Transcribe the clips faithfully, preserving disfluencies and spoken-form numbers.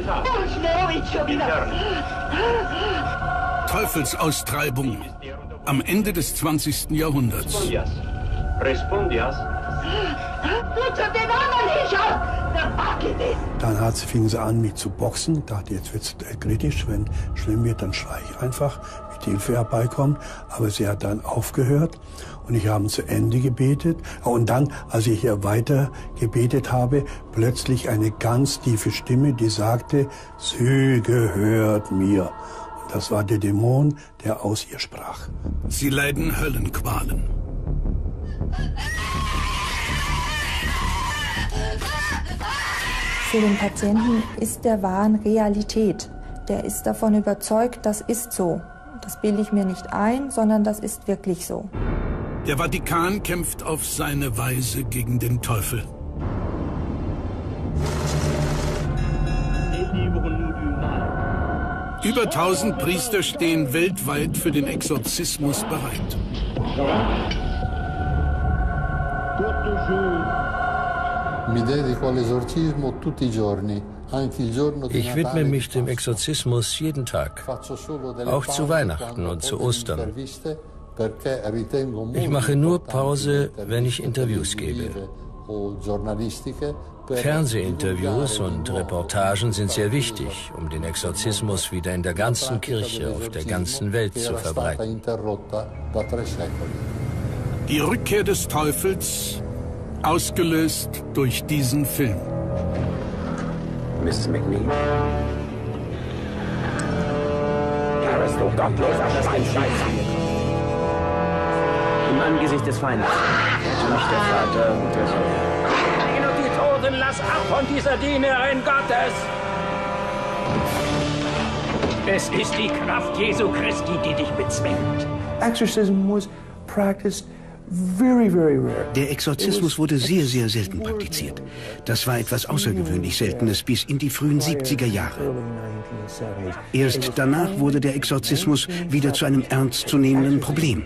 Teufelsaustreibung am Ende des zwanzigsten Jahrhunderts. Dann hat, fing sie an, mich zu boxen. Dachte, jetzt wird es kritisch. Wenn schlimm wird, dann schreie ich einfach, mit Hilfe herbeikommt. Aber sie hat dann aufgehört und ich habe zu Ende gebetet. Und dann, als ich hier weiter gebetet habe, plötzlich eine ganz tiefe Stimme, die sagte, sie gehört mir. Und das war der Dämon, der aus ihr sprach. Sie leiden Höllenqualen. Für den Patienten ist der Wahn Realität. Der ist davon überzeugt, das ist so. Das bilde ich mir nicht ein, sondern das ist wirklich so. Der Vatikan kämpft auf seine Weise gegen den Teufel. Über tausend Priester stehen weltweit für den Exorzismus bereit. Ich widme mich dem Exorzismus jeden Tag, auch zu Weihnachten und zu Ostern. Ich mache nur Pause, wenn ich Interviews gebe. Fernsehinterviews und Reportagen sind sehr wichtig, um den Exorzismus wieder in der ganzen Kirche auf der ganzen Welt zu verbreiten. Die Rückkehr des Teufels, ausgelöst durch diesen Film. Missus McNeil. Harris, du gottloser Schweinscheiß. Im Angesicht des Feindes. Natürlich der Vater und der Sohn. Ihn und die Toten, lass ab von dieser Dienerin Gottes! Es ist die Kraft Jesu Christi, die dich bezwingt. Exorcism was practiced very, very rare. Der Exorzismus wurde sehr, sehr selten praktiziert. Das war etwas außergewöhnlich Seltenes bis in die frühen siebziger Jahre. Erst danach wurde der Exorzismus wieder zu einem ernstzunehmenden Problem.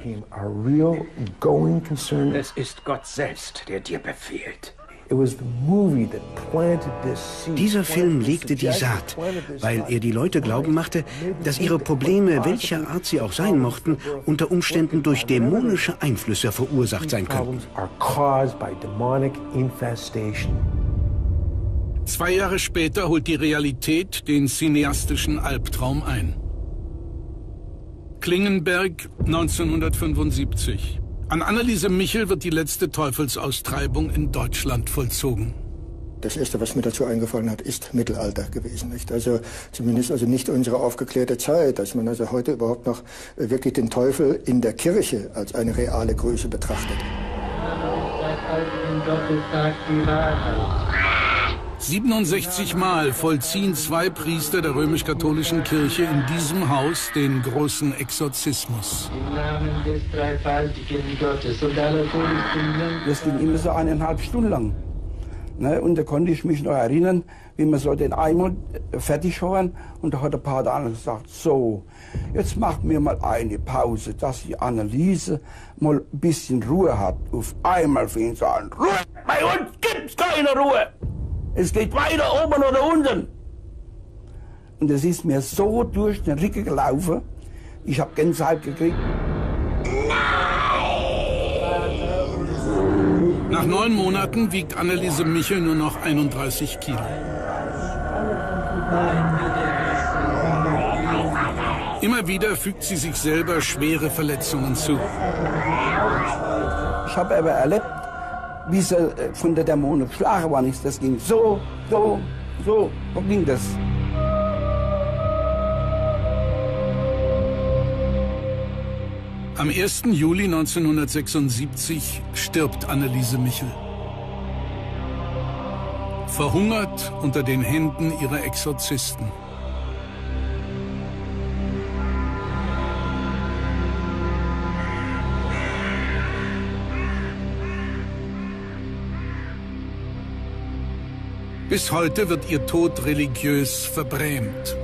Es ist Gott selbst, der dir befehlt. Dieser Film legte die Saat, weil er die Leute glauben machte, dass ihre Probleme, welcher Art sie auch sein mochten, unter Umständen durch dämonische Einflüsse verursacht sein könnten. Zwei Jahre später holt die Realität den cineastischen Albtraum ein. Klingenberg, neunzehnhundertfünfundsiebzig. An Anneliese Michel wird die letzte Teufelsaustreibung in Deutschland vollzogen. Das Erste, was mir dazu eingefallen hat, ist Mittelalter gewesen. Nicht? Also zumindest also nicht unsere aufgeklärte Zeit, dass man also heute überhaupt noch wirklich den Teufel in der Kirche als eine reale Größe betrachtet. siebenundsechzig Mal vollziehen zwei Priester der römisch-katholischen Kirche in diesem Haus den großen Exorzismus. Das ging immer so eineinhalb Stunden lang. Ne? Und da konnte ich mich noch erinnern, wie wir so den einmal fertig waren. Und da hat der Pater Anna gesagt, so, jetzt machen wir mal eine Pause, dass die Anneliese mal ein bisschen Ruhe hat. Auf einmal fing sie an, Ruhe, bei uns gibt's keine Ruhe. Es geht weiter oben oder unten. Und es ist mir so durch den Rücken gelaufen. Ich habe Gänsehaut gekriegt. Nach neun Monaten wiegt Anneliese Michel nur noch einunddreißig Kilo. Immer wieder fügt sie sich selber schwere Verletzungen zu. Ich habe aber erlebt, wie sie von der Dämonen geschlagen worden ist. Das ging so, so, so. So ging das. Am ersten Juli neunzehnhundertsechsundsiebzig stirbt Anneliese Michel. Verhungert unter den Händen ihrer Exorzisten. Bis heute wird ihr Tod religiös verbrämt.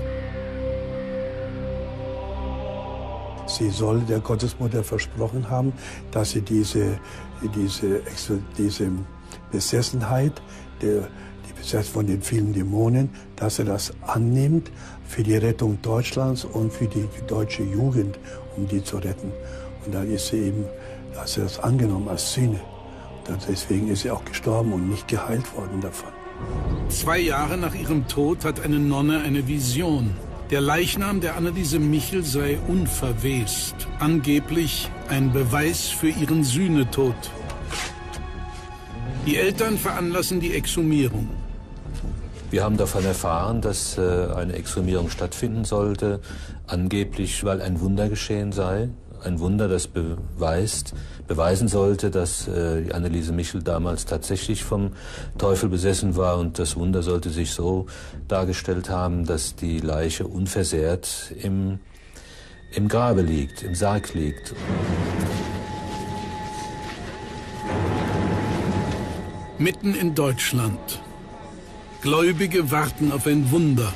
Sie soll der Gottesmutter versprochen haben, dass sie diese, diese, diese Besessenheit, die, besetzt von den vielen Dämonen, dass er das annimmt für die Rettung Deutschlands und für die, die deutsche Jugend, um die zu retten. Und dann ist sie eben, dass er das angenommen als Sühne. Und deswegen ist sie auch gestorben und nicht geheilt worden davon. Zwei Jahre nach ihrem Tod hat eine Nonne eine Vision. Der Leichnam der Anneliese Michel sei unverwest. Angeblich ein Beweis für ihren Sühnetod. Die Eltern veranlassen die Exhumierung. Wir haben davon erfahren, dass äh, eine Exhumierung stattfinden sollte, angeblich, weil ein Wunder geschehen sei. Ein Wunder, das beweist, beweisen sollte, dass äh, die Anneliese Michel damals tatsächlich vom Teufel besessen war. Und das Wunder sollte sich so dargestellt haben, dass die Leiche unversehrt im, im Grabe liegt, im Sarg liegt. Mitten in Deutschland. Gläubige warten auf ein Wunder.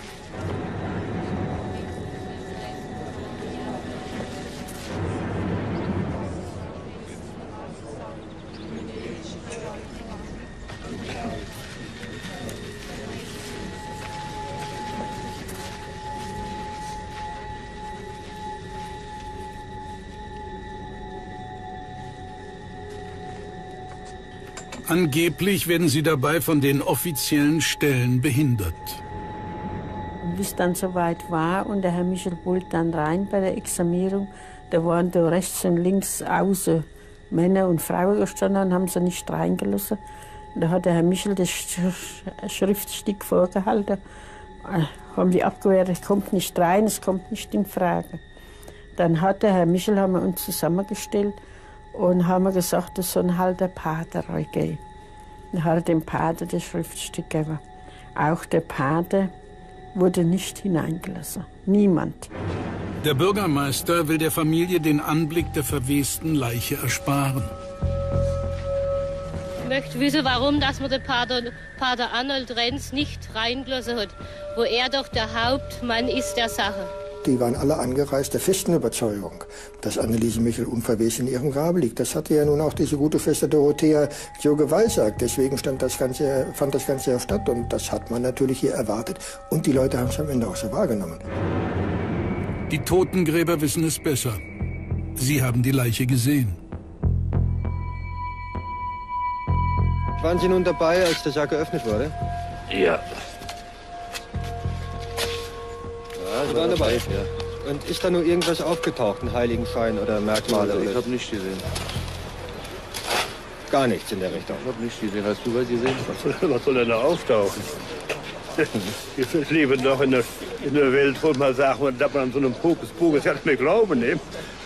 Angeblich werden sie dabei von den offiziellen Stellen behindert. Bis dann soweit war und der Herr Michel wollte dann rein bei der Exhumierung, da waren da rechts und links außen Männer und Frauen gestanden und haben sie nicht reingelassen. Und da hat der Herr Michel das Schriftstück vorgehalten. Haben die abgewehrt, es kommt nicht rein, es kommt nicht in Frage. Dann hat der Herr Michel, haben wir uns zusammengestellt und haben gesagt, das soll halt der Pater geben. Dann hat er dem Pater das Schriftstück gegeben. Auch der Pater wurde nicht hineingelassen. Niemand. Der Bürgermeister will der Familie den Anblick der verwesten Leiche ersparen. Ich möchte wissen, warum dass man den Pater, Pater Arnold Renz nicht reingelassen hat, wo er doch der Hauptmann ist der Sache. Die waren alle angereist der festen Überzeugung, dass Anneliese Michel unverwest in ihrem Grabe liegt. Das hatte ja nun auch diese gute Schwester Dorothea so geweissagt. Deswegen stand das Ganze, fand das Ganze ja statt und das hat man natürlich hier erwartet. Und die Leute haben es am Ende auch so wahrgenommen. Die Totengräber wissen es besser. Sie haben die Leiche gesehen. Waren Sie nun dabei, als der Sarg geöffnet wurde? Ja. Ja, Sie waren dabei. Ja. Und ist da nur irgendwas aufgetaucht, ein Heiligenschein oder Merkmale? Also, ich oder? habe nicht gesehen. Gar nichts in der Richtung? Ich habe nicht gesehen. Hast du was gesehen? Was soll, was soll denn da auftauchen? Wir leben doch in der, in der Welt, wo man sagt, dass man an so einem Pokus-Pokus ja nicht mehr glauben nehmen.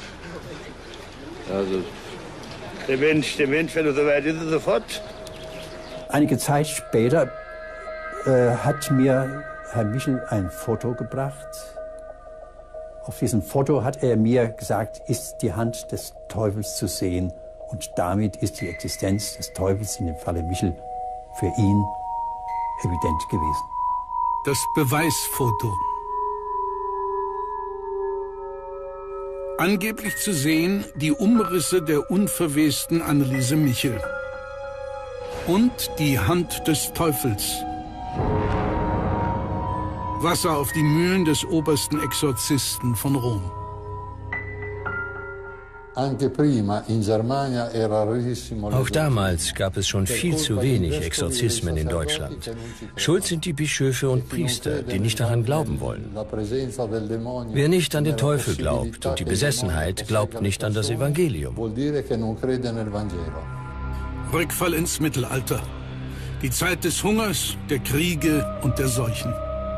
Also, der Mensch, der Mensch, wenn er so weit ist, ist er sofort. Einige Zeit später äh, hat mir Herr Michel ein Foto gebracht. Auf diesem Foto hat er mir gesagt, ist die Hand des Teufels zu sehen. Und damit ist die Existenz des Teufels in dem Falle Michel für ihn evident gewesen. Das Beweisfoto. Angeblich zu sehen die Umrisse der unverwesten Anneliese Michel. Und die Hand des Teufels. Wasser auf die Mühlen des obersten Exorzisten von Rom. Auch damals gab es schon viel zu wenig Exorzismen in Deutschland. Schuld sind die Bischöfe und Priester, die nicht daran glauben wollen. Wer nicht an den Teufel glaubt und die Besessenheit, glaubt nicht an das Evangelium. Rückfall ins Mittelalter. Die Zeit des Hungers, der Kriege und der Seuchen.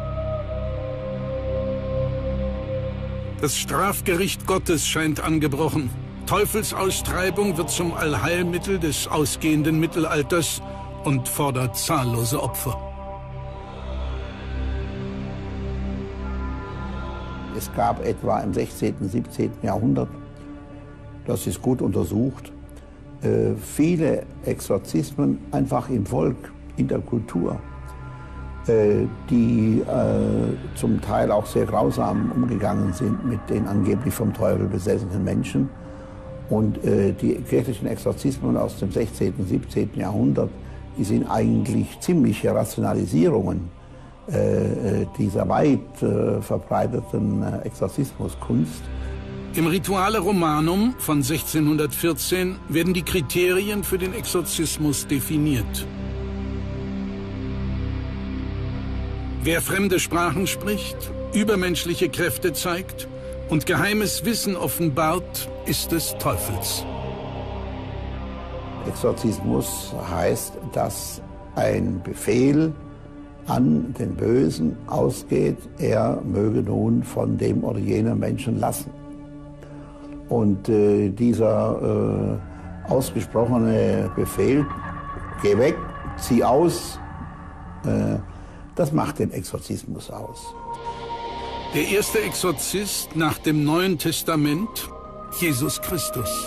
Das Strafgericht Gottes scheint angebrochen. Teufelsaustreibung wird zum Allheilmittel des ausgehenden Mittelalters und fordert zahllose Opfer. Es gab etwa im sechzehnten, siebzehnten Jahrhundert, das ist gut untersucht, äh, viele Exorzismen einfach im Volk, in der Kultur, äh, die äh, zum Teil auch sehr grausam umgegangen sind mit den angeblich vom Teufel besessenen Menschen. Und äh, die kirchlichen Exorzismen aus dem sechzehnten, siebzehnten Jahrhundert, die sind eigentlich ziemliche Rationalisierungen äh, dieser weit äh, verbreiteten äh, Exorzismuskunst. Im Rituale Romanum von sechzehnhundertvierzehn werden die Kriterien für den Exorzismus definiert. Wer fremde Sprachen spricht, übermenschliche Kräfte zeigt und geheimes Wissen offenbart, ist des Teufels. Exorzismus heißt, dass ein Befehl an den Bösen ausgeht, er möge nun von dem oder jenem Menschen lassen. Und äh, dieser äh, ausgesprochene Befehl, geh weg, zieh aus, äh, das macht den Exorzismus aus. Der erste Exorzist nach dem Neuen Testament, Jesus Christus.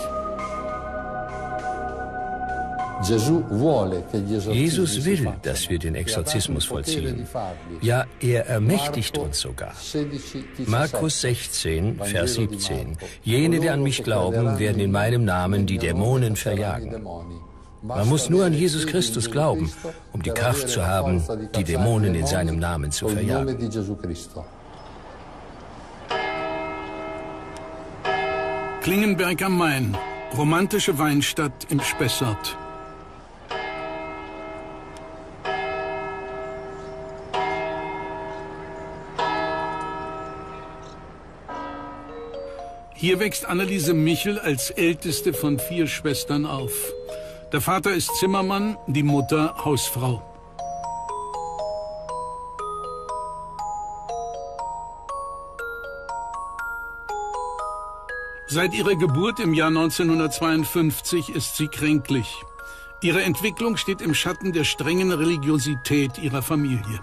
Jesus will, dass wir den Exorzismus vollziehen. Ja, er ermächtigt uns sogar. Markus sechzehn, Vers siebzehn. Jene, die an mich glauben, werden in meinem Namen die Dämonen verjagen. Man muss nur an Jesus Christus glauben, um die Kraft zu haben, die Dämonen in seinem Namen zu verjagen. Klingenberg am Main, romantische Weinstadt im Spessart. Hier wächst Anneliese Michel als älteste von vier Schwestern auf. Der Vater ist Zimmermann, die Mutter Hausfrau. Seit ihrer Geburt im Jahr neunzehnhundertzweiundfünfzig ist sie kränklich. Ihre Entwicklung steht im Schatten der strengen Religiosität ihrer Familie.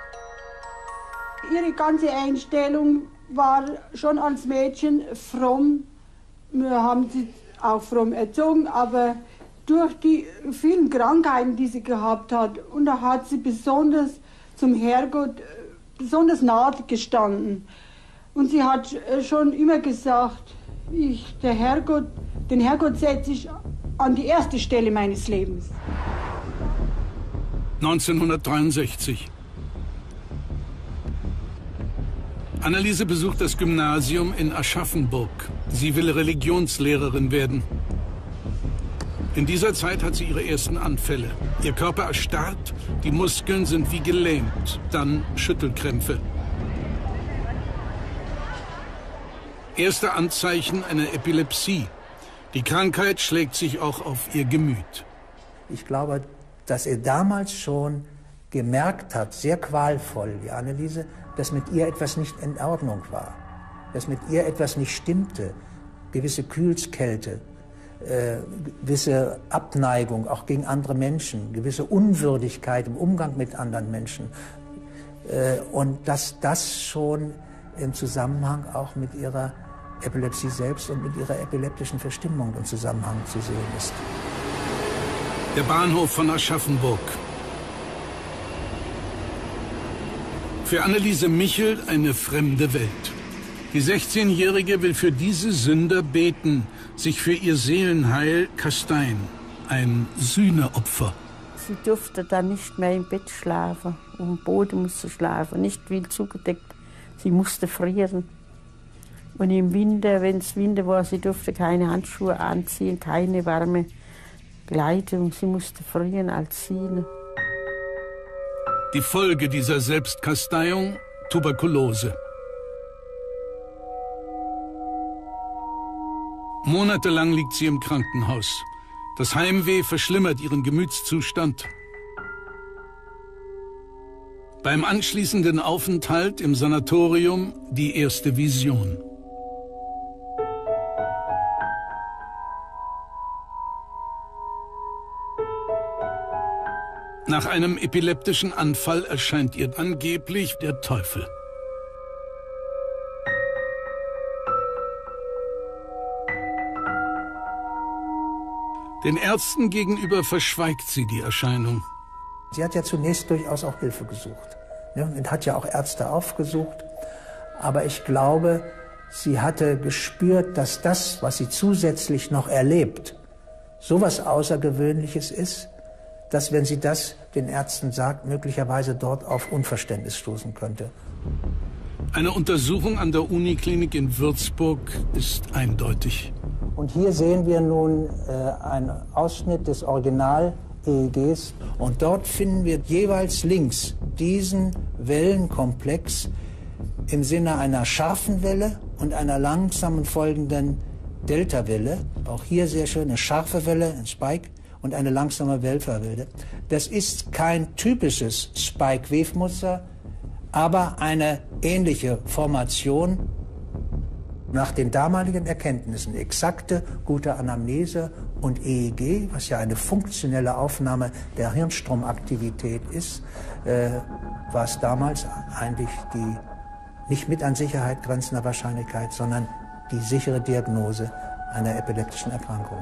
Ihre ganze Einstellung war schon als Mädchen fromm. Wir haben sie auch fromm erzogen, aber durch die vielen Krankheiten, die sie gehabt hat, und da hat sie besonders zum Herrgott besonders nahe gestanden. Und sie hat schon immer gesagt, ich, der Herrgott, den Herrgott setze ich an die erste Stelle meines Lebens. neunzehnhundertdreiundsechzig. Anneliese besucht das Gymnasium in Aschaffenburg. Sie will Religionslehrerin werden. In dieser Zeit hat sie ihre ersten Anfälle. Ihr Körper erstarrt, die Muskeln sind wie gelähmt, dann Schüttelkrämpfe. Erste Anzeichen einer Epilepsie. Die Krankheit schlägt sich auch auf ihr Gemüt. Ich glaube, dass er damals schon gemerkt hat, sehr qualvoll, die Anneliese, dass mit ihr etwas nicht in Ordnung war, dass mit ihr etwas nicht stimmte, gewisse Kühlskälte, äh, gewisse Abneigung auch gegen andere Menschen, gewisse Unwürdigkeit im Umgang mit anderen Menschen äh, und dass das schon im Zusammenhang auch mit ihrer Epilepsie selbst und mit ihrer epileptischen Verstimmung im Zusammenhang zu sehen ist. Der Bahnhof von Aschaffenburg. Für Anneliese Michel eine fremde Welt. Die sechzehnjährige will für diese Sünder beten, sich für ihr Seelenheil kasteien. Ein Sühneopfer. Sie durfte dann nicht mehr im Bett schlafen, am Boden musste schlafen, nicht viel zugedeckt. Sie musste frieren. Und im Winter, wenn es Winter war, sie durfte keine Handschuhe anziehen, keine warme Kleidung. Sie musste frieren als Siene. Die Folge dieser Selbstkasteiung, Tuberkulose. Monatelang liegt sie im Krankenhaus. Das Heimweh verschlimmert ihren Gemütszustand. Beim anschließenden Aufenthalt im Sanatorium die erste Vision. Nach einem epileptischen Anfall erscheint ihr angeblich der Teufel. Den Ärzten gegenüber verschweigt sie die Erscheinung. Sie hat ja zunächst durchaus auch Hilfe gesucht, ja, und hat ja auch Ärzte aufgesucht. Aber ich glaube, sie hatte gespürt, dass das, was sie zusätzlich noch erlebt, so was Außergewöhnliches ist, dass, wenn sie das den Ärzten sagt, möglicherweise dort auf Unverständnis stoßen könnte. Eine Untersuchung an der Uniklinik in Würzburg ist eindeutig. Und hier sehen wir nun äh, einen Ausschnitt des Original-E E Gs. Und dort finden wir jeweils links diesen Wellenkomplex im Sinne einer scharfen Welle und einer langsamen folgenden Delta-Welle. Auch hier sehr schön eine scharfe Welle, ein Spike, und eine langsame Delta-Welle. Das ist kein typisches Spike-Wave-Muster, aber eine ähnliche Formation. Nach den damaligen Erkenntnissen, exakte, gute Anamnese und E E G, was ja eine funktionelle Aufnahme der Hirnstromaktivität ist, äh, war es damals eigentlich die nicht mit an Sicherheit grenzender Wahrscheinlichkeit, sondern die sichere Diagnose einer epileptischen Erkrankung.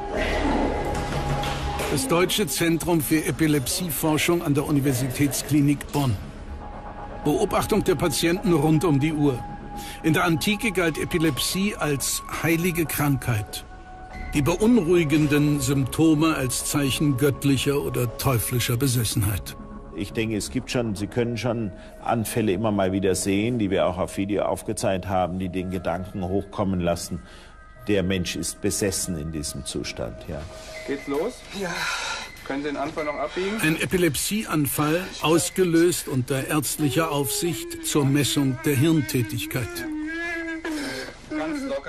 Das Deutsche Zentrum für Epilepsieforschung an der Universitätsklinik Bonn. Beobachtung der Patienten rund um die Uhr. In der Antike galt Epilepsie als heilige Krankheit. Die beunruhigenden Symptome als Zeichen göttlicher oder teuflischer Besessenheit. Ich denke, es gibt schon, Sie können schon Anfälle immer mal wieder sehen, die wir auch auf Video aufgezeigt haben, die den Gedanken hochkommen lassen, der Mensch ist besessen in diesem Zustand. Ja. Geht's los? Ja. Können Sie den Anfall noch abbiegen? Ein Epilepsieanfall, ausgelöst unter ärztlicher Aufsicht zur Messung der Hirntätigkeit. Ganz locker.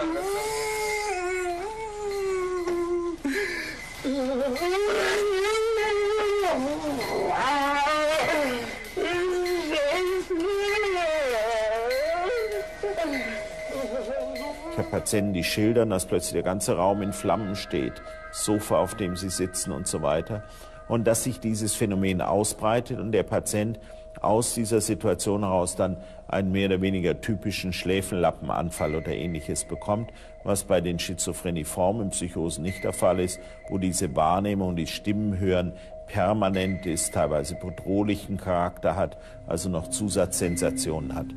Ich habe Patienten, die schildern, dass plötzlich der ganze Raum in Flammen steht, das Sofa, auf dem sie sitzen und so weiter. Und dass sich dieses Phänomen ausbreitet und der Patient aus dieser Situation heraus dann einen mehr oder weniger typischen Schläfenlappenanfall oder Ähnliches bekommt, was bei den schizophreniformen Psychosen nicht der Fall ist, wo diese Wahrnehmung, die Stimmen hören, permanent ist, teilweise bedrohlichen Charakter hat, also noch Zusatzsensationen hat.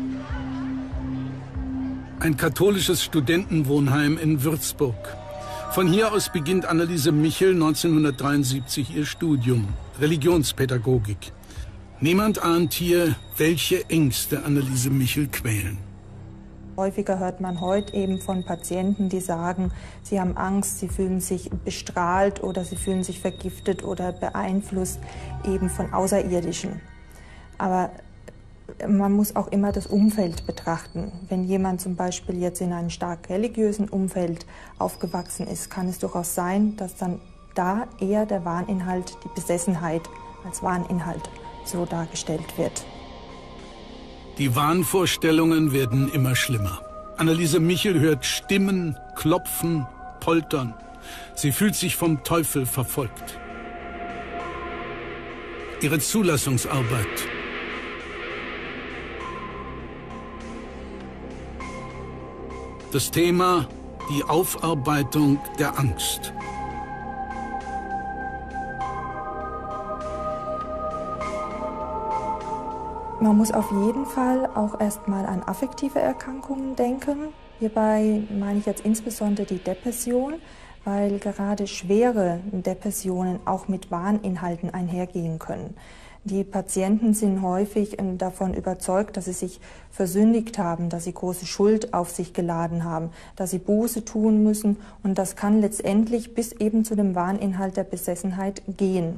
Ein katholisches Studentenwohnheim in Würzburg. Von hier aus beginnt Anneliese Michel neunzehnhundertdreiundsiebzig ihr Studium, Religionspädagogik. Niemand ahnt hier, welche Ängste Anneliese Michel quälen. Häufiger hört man heute eben von Patienten, die sagen, sie haben Angst, sie fühlen sich bestrahlt oder sie fühlen sich vergiftet oder beeinflusst eben von Außerirdischen. Aber man muss auch immer das Umfeld betrachten. Wenn jemand zum Beispiel jetzt in einem stark religiösen Umfeld aufgewachsen ist, kann es durchaus sein, dass dann da eher der Wahninhalt, die Besessenheit als Wahninhalt so dargestellt wird. Die Wahnvorstellungen werden immer schlimmer. Anneliese Michel hört Stimmen, Klopfen, Poltern. Sie fühlt sich vom Teufel verfolgt. Ihre Zulassungsarbeit. Das Thema: die Aufarbeitung der Angst. Man muss auf jeden Fall auch erstmal an affektive Erkrankungen denken. Hierbei meine ich jetzt insbesondere die Depression, weil gerade schwere Depressionen auch mit Wahninhalten einhergehen können. Die Patienten sind häufig davon überzeugt, dass sie sich versündigt haben, dass sie große Schuld auf sich geladen haben, dass sie Buße tun müssen, und das kann letztendlich bis eben zu dem Wahninhalt der Besessenheit gehen.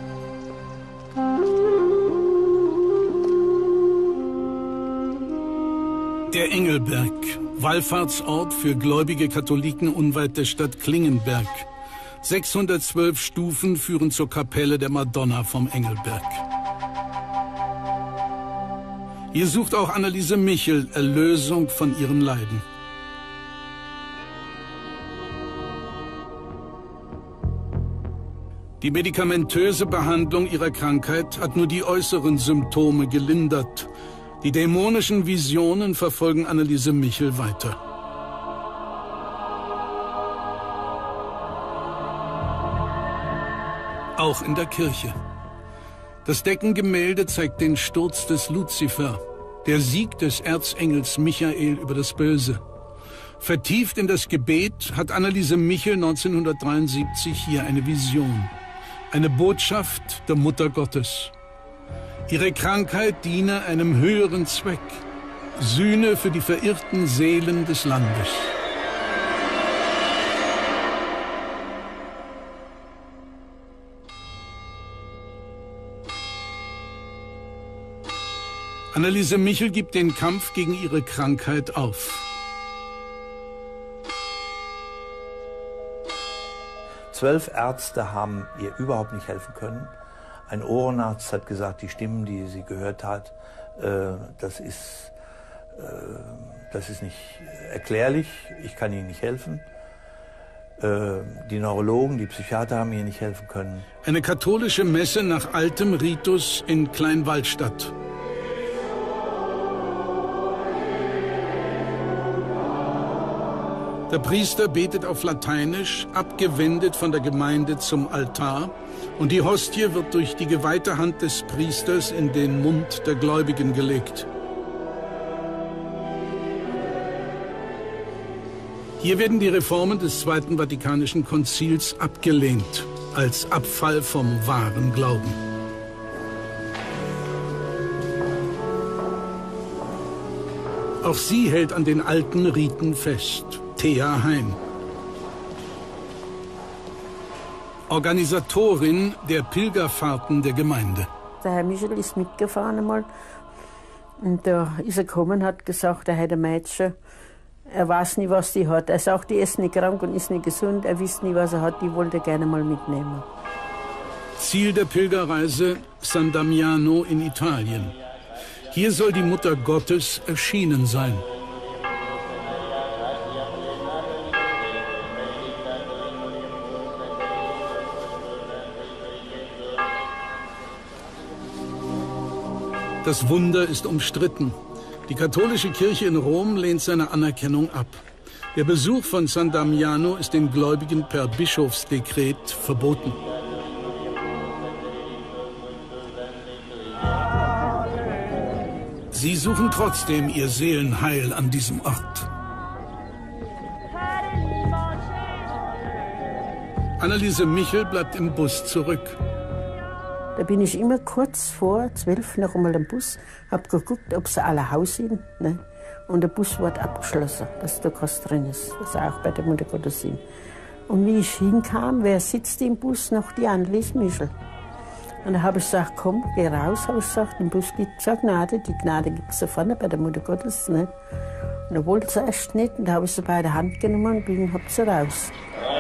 Der Engelberg, Wallfahrtsort für gläubige Katholiken unweit der Stadt Klingenberg. sechshundertzwölf Stufen führen zur Kapelle der Madonna vom Engelberg. Hier sucht auch Anneliese Michel Erlösung von ihren Leiden. Die medikamentöse Behandlung ihrer Krankheit hat nur die äußeren Symptome gelindert. Die dämonischen Visionen verfolgen Anneliese Michel weiter. Auch in der Kirche. Das Deckengemälde zeigt den Sturz des Luzifer, der Sieg des Erzengels Michael über das Böse. Vertieft in das Gebet hat Anneliese Michel neunzehnhundertdreiundsiebzig hier eine Vision. Eine Botschaft der Mutter Gottes. Ihre Krankheit diene einem höheren Zweck. Sühne für die verirrten Seelen des Landes. Anneliese Michel gibt den Kampf gegen ihre Krankheit auf. Zwölf Ärzte haben ihr überhaupt nicht helfen können. Ein Ohrenarzt hat gesagt, die Stimmen, die sie gehört hat, äh, das ist, äh, das ist nicht erklärlich, ich kann ihnen nicht helfen. Äh, die Neurologen, die Psychiater haben ihr nicht helfen können. Eine katholische Messe nach altem Ritus in Kleinwaldstadt. Der Priester betet auf Lateinisch, abgewendet von der Gemeinde zum Altar, und die Hostie wird durch die geweihte Hand des Priesters in den Mund der Gläubigen gelegt. Hier werden die Reformen des Zweiten Vatikanischen Konzils abgelehnt, als Abfall vom wahren Glauben. Auch sie hält an den alten Riten fest. Thea Hein. Organisatorin der Pilgerfahrten der Gemeinde. Der Herr Michel ist mitgefahren einmal. Und da ist er gekommen und hat gesagt, er hätte ein Mädchen. Er weiß nicht, was die hat. Er sagt, die ist nicht krank und ist nicht gesund. Er weiß nicht, was er hat. Die wollte er gerne mal mitnehmen. Ziel der Pilgerreise San Damiano in Italien. Hier soll die Mutter Gottes erschienen sein. Das Wunder ist umstritten. Die katholische Kirche in Rom lehnt seine Anerkennung ab. Der Besuch von San Damiano ist den Gläubigen per Bischofsdekret verboten. Sie suchen trotzdem ihr Seelenheil an diesem Ort. Anneliese Michel bleibt im Bus zurück. Da bin ich immer kurz vor zwölf noch einmal im Bus, hab geguckt, ob sie alle Haus sind. Ne? Und der Bus wird abgeschlossen, dass da keins drin ist. Das ist auch bei der Mutter Gottes sind. Und wie ich hinkam, wer sitzt im Bus? Noch die Anneliese Michel. Und da habe ich gesagt, komm, geh raus, habe ich gesagt. Im Bus gibt es eine Gnade, die Gnade gibt es da vorne bei der Mutter Gottes. Ne? Und da wollte sie erst nicht, und da habe ich sie bei der Hand genommen und hab sie raus.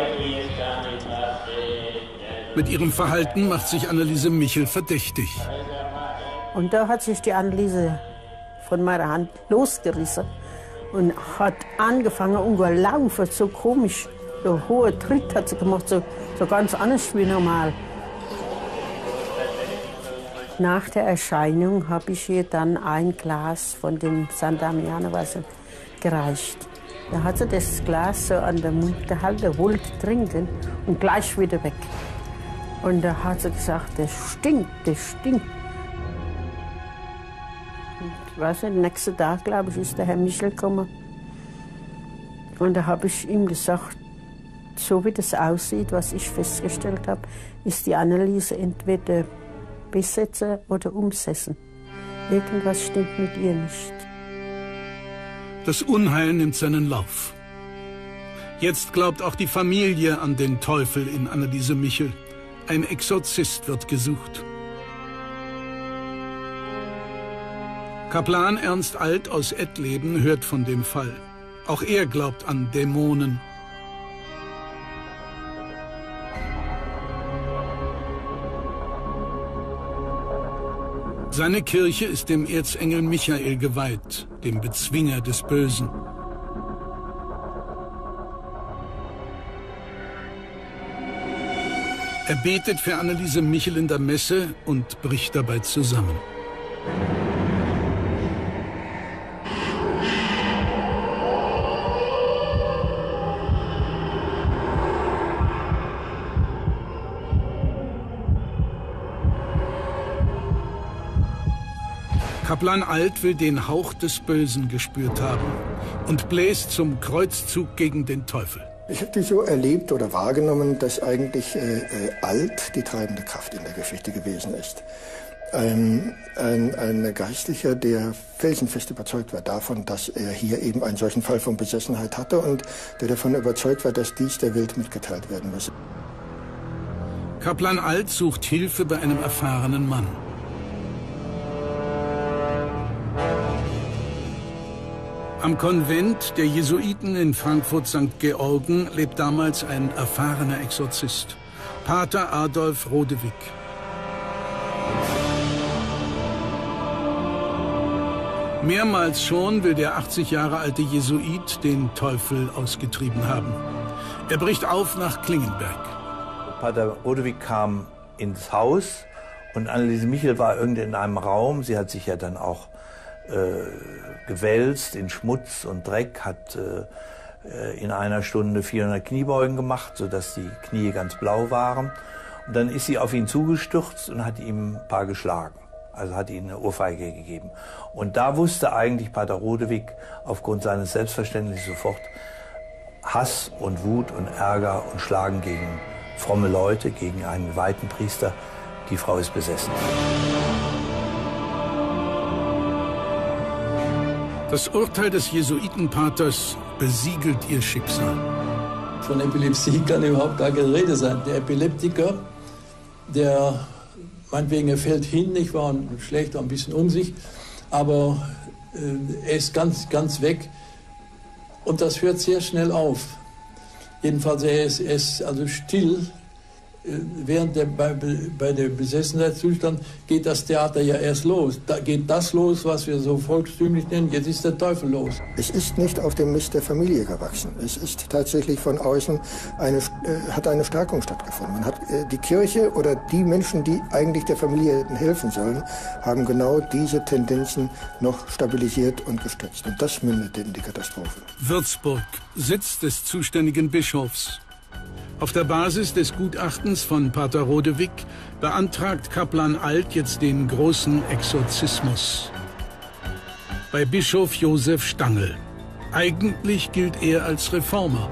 Mit ihrem Verhalten macht sich Anneliese Michel verdächtig. Und da hat sich die Anneliese von meiner Hand losgerissen und hat angefangen und gelaufen, so komisch. So hohe Tritt hat sie gemacht, so, so ganz anders wie normal. Nach der Erscheinung habe ich ihr dann ein Glas von dem San Damiano Wasser gereicht. Da hat sie das Glas so an den Mund gehalten, wollte trinken und gleich wieder weg. Und da hat sie gesagt, das stinkt, das stinkt. Und ich weiß nicht, den nächsten Tag, glaube ich, ist der Herr Michel gekommen. Und da habe ich ihm gesagt, so wie das aussieht, was ich festgestellt habe, ist die Anneliese entweder besetzen oder umsessen. Irgendwas stimmt mit ihr nicht. Das Unheil nimmt seinen Lauf. Jetzt glaubt auch die Familie an den Teufel in Anneliese Michel. Ein Exorzist wird gesucht. Kaplan Ernst Alt aus Ettleben hört von dem Fall. Auch er glaubt an Dämonen. Seine Kirche ist dem Erzengel Michael geweiht, dem Bezwinger des Bösen. Er betet für Anneliese Michel in der Messe und bricht dabei zusammen. Kaplan Alt will den Hauch des Bösen gespürt haben und bläst zum Kreuzzug gegen den Teufel. Ich habe die so erlebt oder wahrgenommen, dass eigentlich äh, Alt die treibende Kraft in der Geschichte gewesen ist. Ein, ein, ein Geistlicher, der felsenfest überzeugt war davon, dass er hier eben einen solchen Fall von Besessenheit hatte und der davon überzeugt war, dass dies der Welt mitgeteilt werden müsse. Kaplan Alt sucht Hilfe bei einem erfahrenen Mann. Am Konvent der Jesuiten in Frankfurt Sankt Georgen lebt damals ein erfahrener Exorzist, Pater Adolf Rodewig. Mehrmals schon will der achtzig Jahre alte Jesuit den Teufel ausgetrieben haben. Er bricht auf nach Klingenberg. Pater Rodewig kam ins Haus und Anneliese Michel war irgendwie in einem Raum. Sie hat sich ja dann auch äh, gewälzt in Schmutz und Dreck, hat äh, in einer Stunde vierhundert Kniebeugen gemacht, sodass die Knie ganz blau waren. Und dann ist sie auf ihn zugestürzt und hat ihm ein paar geschlagen. Also hat ihm eine Ohrfeige gegeben. Und da wusste eigentlich Pater Rodewig aufgrund seines Selbstverständnisses sofort, Hass und Wut und Ärger und Schlagen gegen fromme Leute, gegen einen geweihten Priester, die Frau ist besessen. Das Urteil des Jesuitenpaters besiegelt ihr Schicksal. Von Epilepsie kann überhaupt gar keine Rede sein. Der Epileptiker, der meinetwegen, er fällt hin, nicht wahr, und schlägt ein bisschen um sich, aber äh, er ist ganz, ganz weg und das hört sehr schnell auf. Jedenfalls, er ist, er ist also still. Während der, bei, bei der Besessenheitszustand geht das Theater ja erst los. Da geht das los, was wir so volkstümlich nennen, jetzt ist der Teufel los. Es ist nicht auf dem Mist der Familie gewachsen. Es ist tatsächlich von außen, eine, äh, hat eine Stärkung stattgefunden. Man hat äh, die Kirche oder die Menschen, die eigentlich der Familie helfen sollen, haben genau diese Tendenzen noch stabilisiert und gestützt. Und das mündete in die Katastrophe. Würzburg, Sitz des zuständigen Bischofs. Auf der Basis des Gutachtens von Pater Rodewig beantragt Kaplan Alt jetzt den großen Exorzismus. Bei Bischof Josef Stangl. Eigentlich gilt er als Reformer.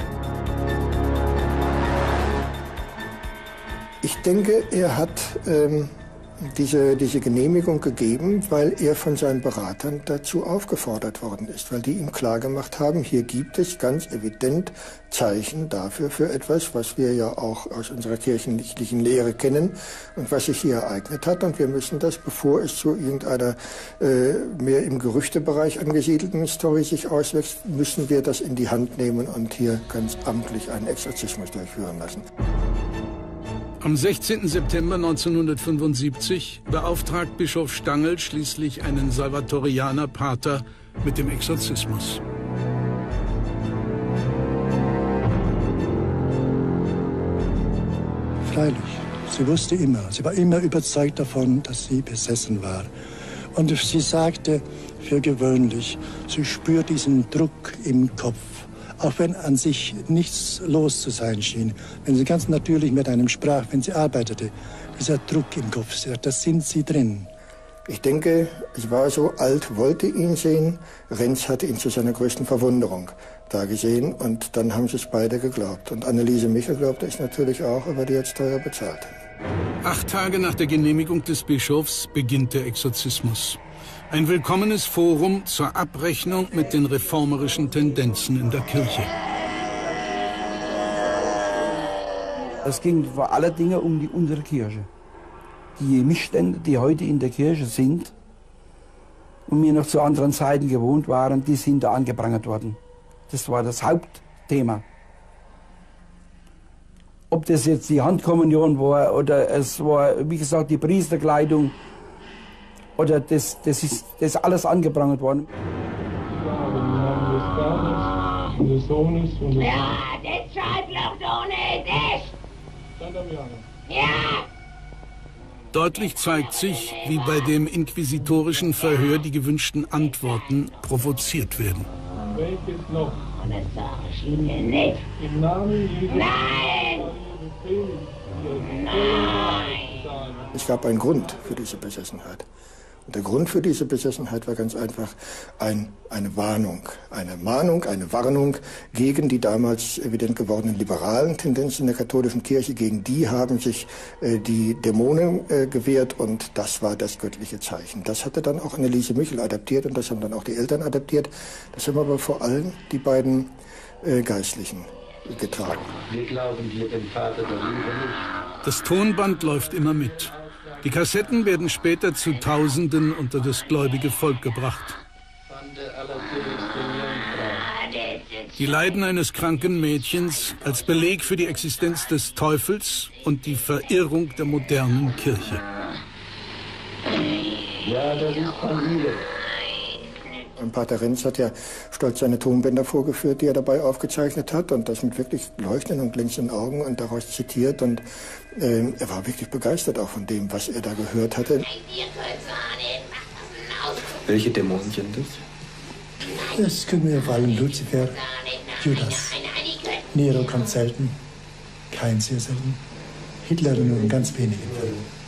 Ich denke, er hat ähm, diese, diese Genehmigung gegeben, weil er von seinen Beratern dazu aufgefordert worden ist, weil die ihm klargemacht haben, hier gibt es ganz evident Zeichen dafür, für etwas, was wir ja auch aus unserer kirchlichen Lehre kennen und was sich hier ereignet hat. Und wir müssen das, bevor es zu irgendeiner äh, mehr im Gerüchtebereich angesiedelten Story sich auswächst, müssen wir das in die Hand nehmen und hier ganz amtlich einen Exorzismus durchführen lassen. Am sechzehnten September neunzehnhundertfünfundsiebzig beauftragt Bischof Stangl schließlich einen Salvatorianer Pater mit dem Exorzismus. Freilich, sie wusste immer, sie war immer überzeugt davon, dass sie besessen war. Und sie sagte für gewöhnlich, sie spürt diesen Druck im Kopf. Auch wenn an sich nichts los zu sein schien, wenn sie ganz natürlich mit einem sprach, wenn sie arbeitete, dieser Druck im Kopf, da sind sie drin. Ich denke, es war so, Alt wollte ihn sehen, Renz hatte ihn zu seiner größten Verwunderung da gesehen und dann haben sie es beide geglaubt. Und Anneliese Michel glaubte es natürlich auch, aber die hat es teuer bezahlt. Acht Tage nach der Genehmigung des Bischofs beginnt der Exorzismus. Ein willkommenes Forum zur Abrechnung mit den reformerischen Tendenzen in der Kirche. Es ging vor aller Dinge um die, unsere Kirche. Die Missstände, die heute in der Kirche sind und wir noch zu anderen Zeiten gewohnt waren, die sind da angeprangert worden. Das war das Hauptthema. Ob das jetzt die Handkommunion war oder es war, wie gesagt, die Priesterkleidung, oder das, das ist das ist alles angeprangert worden. Ja, das Schreibloch ohne das! Ja! Deutlich zeigt sich, wie bei dem inquisitorischen Verhör die gewünschten Antworten provoziert werden. Welches noch? Und das sage ich Ihnen nicht. Im Namen Jesu. Nein! Nein! Es gab einen Grund für diese Besessenheit. Und der Grund für diese Besessenheit war ganz einfach ein, eine Warnung, eine Mahnung, eine Warnung gegen die damals evident gewordenen liberalen Tendenzen der katholischen Kirche. Gegen die haben sich äh, die Dämonen äh, gewehrt und das war das göttliche Zeichen. Das hatte dann auch Anneliese Michel adaptiert und das haben dann auch die Eltern adaptiert. Das haben aber vor allem die beiden äh, Geistlichen getragen. Wir glauben dir, dem Vater der Liebe nicht. Das Tonband läuft immer mit. Die Kassetten werden später zu Tausenden unter das gläubige Volk gebracht. Die Leiden eines kranken Mädchens als Beleg für die Existenz des Teufels und die Verirrung der modernen Kirche. Ja, das ist Familie. Und Pater Renz hat ja stolz seine Tonbänder vorgeführt, die er dabei aufgezeichnet hat und das mit wirklich leuchtenden und glänzenden Augen und daraus zitiert und äh, er war wirklich begeistert auch von dem, was er da gehört hatte. Welche Dämonen sind das? Das können wir vor allem Luzifer, Judas. Nero kommt selten, kein sehr selten. Hitler nur in ganz wenigen Fällen.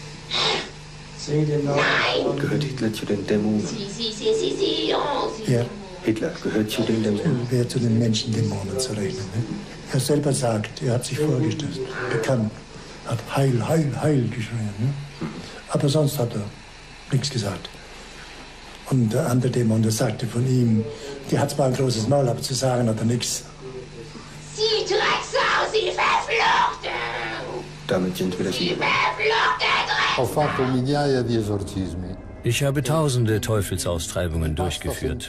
Gehört Hitler zu den Dämonen? Ja. Hitler gehört zu den Dämonen? Wäre zu den Menschendämonen zu rechnen. Ne? Er selber sagt, er hat sich vorgestellt, bekannt, hat Heil, Heil, Heil geschrien. Ne? Aber sonst hat er nichts gesagt. Und der andere Dämon, der sagte von ihm, die hat zwar ein großes Maul, aber zu sagen hat er nichts. Sie Drecksau, sie verfluchte! Damit sind wir das Sie verfluchte Ich habe tausende Teufelsaustreibungen durchgeführt.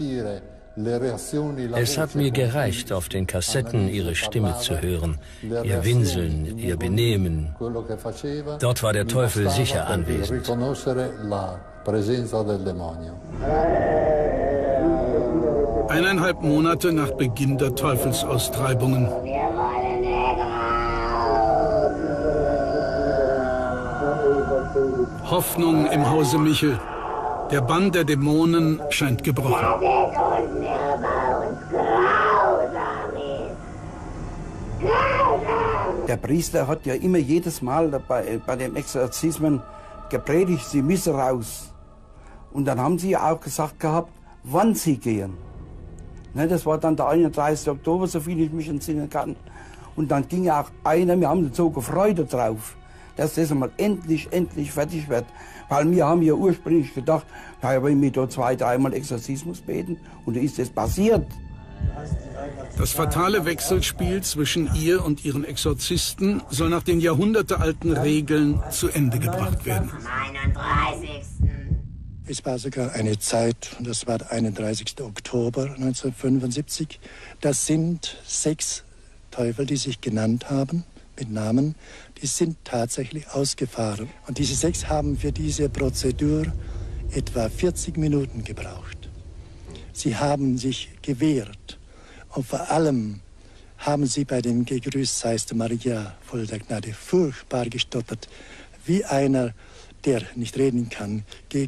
Es hat mir gereicht, auf den Kassetten ihre Stimme zu hören, ihr Winseln, ihr Benehmen. Dort war der Teufel sicher anwesend. Eineinhalb Monate nach Beginn der Teufelsaustreibungen. Hoffnung im Hause Michel. Der Bann der Dämonen scheint gebrochen. Der Priester hat ja immer jedes Mal bei, bei den Exorzismen gepredigt, sie müssen raus. Und dann haben sie ja auch gesagt gehabt, wann sie gehen. Ne, das war dann der einunddreißigste Oktober, soviel ich mich entsinnen kann. Und dann ging auch einer, wir haben uns so gefreut darauf, dass das einmal endlich, endlich fertig wird. Weil wir haben ja ursprünglich gedacht, ja, wenn wir da zwei, dreimal Exorzismus beten und dann ist das passiert. Das fatale Wechselspiel zwischen ihr und ihren Exorzisten soll nach den jahrhundertealten Regeln zu Ende gebracht werden. Es war sogar eine Zeit, und das war der einunddreißigste Oktober neunzehnhundertfünfundsiebzig, das sind sechs Teufel, die sich genannt haben, mit Namen, die sind tatsächlich ausgefahren. Und diese sechs haben für diese Prozedur etwa vierzig Minuten gebraucht. Sie haben sich gewehrt und vor allem haben sie bei dem Gegrüßt seist du Maria, voll der Gnade, furchtbar gestottert, wie einer, der nicht reden kann.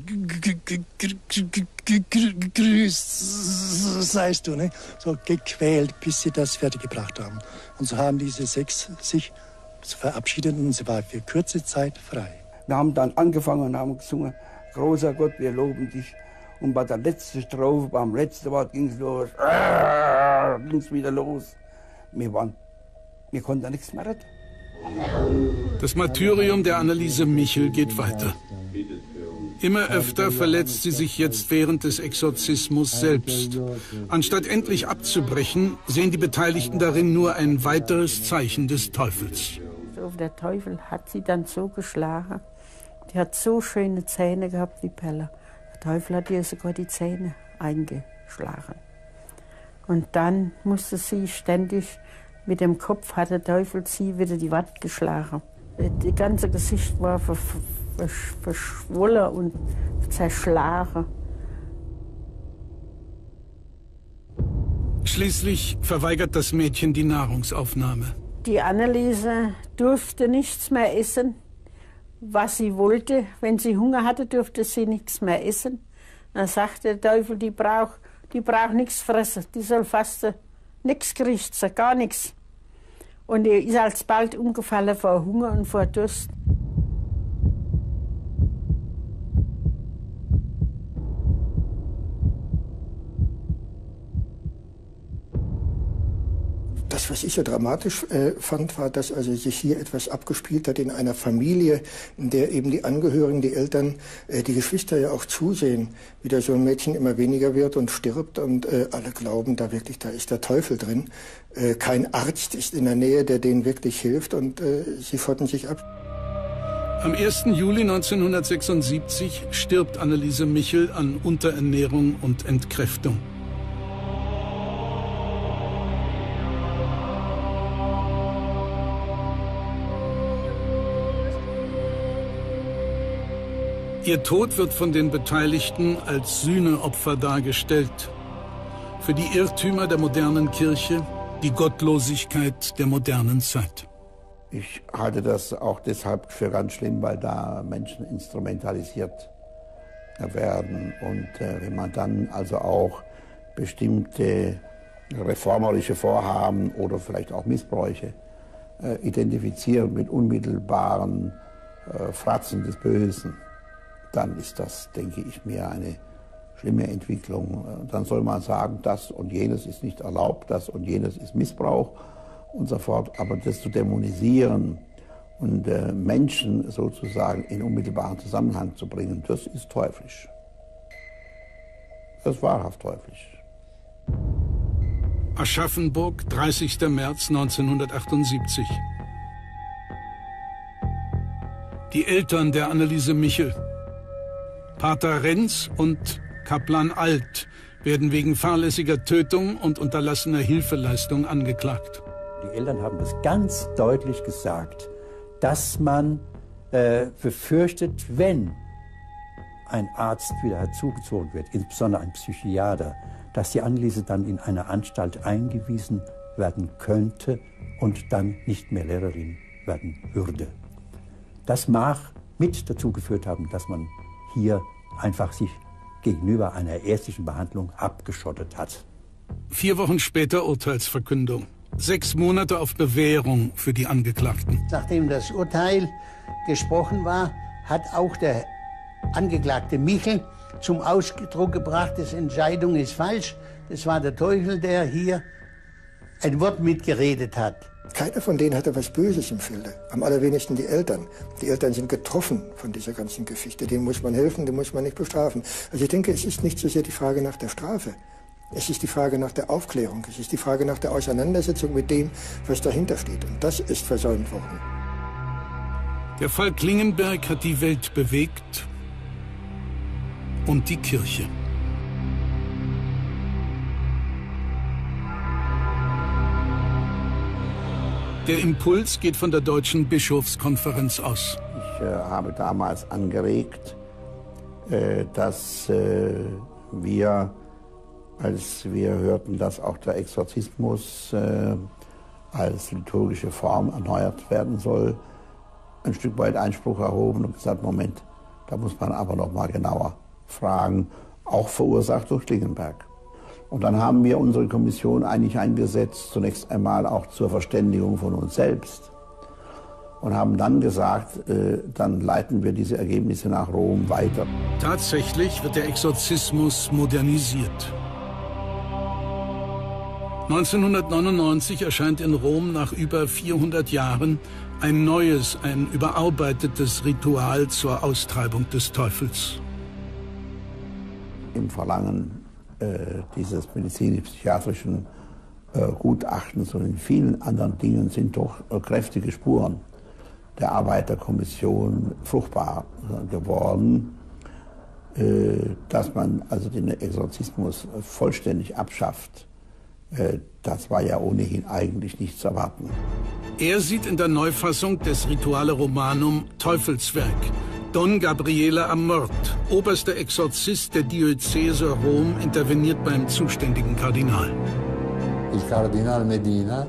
Gegrüßt seist du, ne? So gequält, bis sie das fertig gebracht haben. Und so haben diese sechs sich verabschiedet und sie war für kurze Zeit frei. Wir haben dann angefangen und haben gesungen, großer Gott, wir loben dich. Und bei der letzten Strophe, beim letzten Wort ging es los, ging es wieder los. Wir, waren, wir konnten nichts mehr retten. Das Martyrium der Anneliese Michel geht weiter. Immer öfter verletzt sie sich jetzt während des Exorzismus selbst. Anstatt endlich abzubrechen, sehen die Beteiligten darin nur ein weiteres Zeichen des Teufels. Der Teufel hat sie dann so geschlagen. Die hat so schöne Zähne gehabt wie Pelle. Der Teufel hat ihr sogar die Zähne eingeschlagen. Und dann musste sie ständig mit dem Kopf, hat der Teufel sie wieder die Wand geschlagen. Das ganze Gesicht war verschwollen und zerschlagen. Schließlich verweigert das Mädchen die Nahrungsaufnahme. Die Anneliese durfte nichts mehr essen, was sie wollte. Wenn sie Hunger hatte, durfte sie nichts mehr essen. Dann sagte der Teufel, die braucht die braucht nichts fressen, die soll fasten. Nichts kriegt sie, gar nichts. Und die ist alsbald umgefallen vor Hunger und vor Durst. was ich so dramatisch äh, fand, war, dass also sich hier etwas abgespielt hat in einer Familie, in der eben die Angehörigen, die Eltern, äh, die Geschwister ja auch zusehen, wie da so ein Mädchen immer weniger wird und stirbt und äh, alle glauben, da wirklich, da ist der Teufel drin. Äh, kein Arzt ist in der Nähe, der denen wirklich hilft und äh, sie schotten sich ab. Am ersten Juli neunzehnhundertsechsundsiebzig stirbt Anneliese Michel an Unterernährung und Entkräftung. Ihr Tod wird von den Beteiligten als Sühneopfer dargestellt. Für die Irrtümer der modernen Kirche, die Gottlosigkeit der modernen Zeit. Ich halte das auch deshalb für ganz schlimm, weil da Menschen instrumentalisiert werden. Und äh, wenn man dann also auch bestimmte reformerische Vorhaben oder vielleicht auch Missbräuche äh, identifiziert mit unmittelbaren äh, Fratzen des Bösen, dann ist das, denke ich mir, eine schlimme Entwicklung. Dann soll man sagen, das und jenes ist nicht erlaubt, das und jenes ist Missbrauch und so fort. Aber das zu dämonisieren und äh, Menschen sozusagen in unmittelbaren Zusammenhang zu bringen, das ist teuflisch. Das ist wahrhaft teuflisch. Aschaffenburg, dreißigster März neunzehnhundertachtundsiebzig. Die Eltern der Anneliese Michel, Pater Renz und Kaplan Alt, werden wegen fahrlässiger Tötung und unterlassener Hilfeleistung angeklagt. Die Eltern haben das ganz deutlich gesagt, dass man äh, befürchtet, wenn ein Arzt wieder herzugezogen wird, insbesondere ein Psychiater, dass die Anneliese dann in eine Anstalt eingewiesen werden könnte und dann nicht mehr Lehrerin werden würde. Das mag mit dazu geführt haben, dass man hier einfach sich gegenüber einer ärztlichen Behandlung abgeschottet hat. Vier Wochen später Urteilsverkündung. Sechs Monate auf Bewährung für die Angeklagten. Nachdem das Urteil gesprochen war, hat auch der Angeklagte Michel zum Ausdruck gebracht, die Entscheidung ist falsch. Das war der Teufel, der hier ein Wort mitgeredet hat. Keiner von denen hatte was Böses im Felde, am allerwenigsten die Eltern. Die Eltern sind getroffen von dieser ganzen Geschichte. Denen muss man helfen, denen muss man nicht bestrafen. Also ich denke, es ist nicht so sehr die Frage nach der Strafe. Es ist die Frage nach der Aufklärung. Es ist die Frage nach der Auseinandersetzung mit dem, was dahinter steht. Und das ist versäumt worden. Der Fall Klingenberg hat die Welt bewegt und die Kirche. Der Impuls geht von der Deutschen Bischofskonferenz aus. Ich äh, habe damals angeregt, äh, dass äh, wir, als wir hörten, dass auch der Exorzismus äh, als liturgische Form erneuert werden soll, ein Stück weit Einspruch erhoben und gesagt, Moment, da muss man aber noch mal genauer fragen, auch verursacht durch Klingenberg. Und dann haben wir unsere Kommission eigentlich eingesetzt, zunächst einmal auch zur Verständigung von uns selbst. Und haben dann gesagt, äh, dann leiten wir diese Ergebnisse nach Rom weiter. Tatsächlich wird der Exorzismus modernisiert. neunzehnhundertneunundneunzig erscheint in Rom nach über vierhundert Jahren ein neues, ein überarbeitetes Ritual zur Austreibung des Teufels. Im Verlangen äh, dieses medizinisch-psychiatrischen äh, Gutachtens und in vielen anderen Dingen sind doch äh, kräftige Spuren der Arbeit der Kommission fruchtbar äh, geworden, äh, dass man also den Exorzismus äh, vollständig abschafft. Äh, das war ja ohnehin eigentlich nicht zu erwarten. Er sieht in der Neufassung des Rituale Romanum Teufelswerk. Don Gabriele Amort, oberster Exorzist der Diözese Rom, interveniert beim zuständigen Kardinal. Kardinal Medina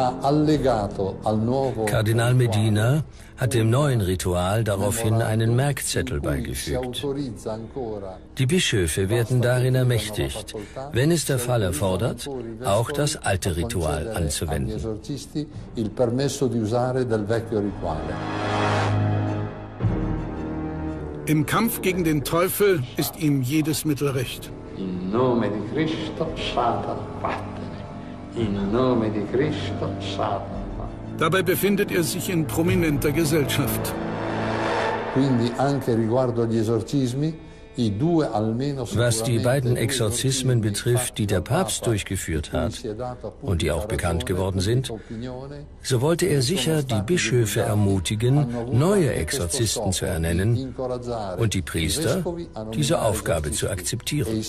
Kardinal Medina hat dem neuen Ritual daraufhin einen Merkzettel beigefügt. Die Bischöfe werden darin ermächtigt, wenn es der Fall erfordert, auch das alte Ritual anzuwenden. Im Kampf gegen den Teufel ist ihm jedes Mittel recht. In nome di Cristo, Vater, vattene. In nome di Cristo, Satana. Dabei befindet er sich in prominenter Gesellschaft. Quindi anche riguardo agli esorcismi, was die beiden Exorzismen betrifft, die der Papst durchgeführt hat und die auch bekannt geworden sind, so wollte er sicher die Bischöfe ermutigen, neue Exorzisten zu ernennen und die Priester, diese Aufgabe zu akzeptieren.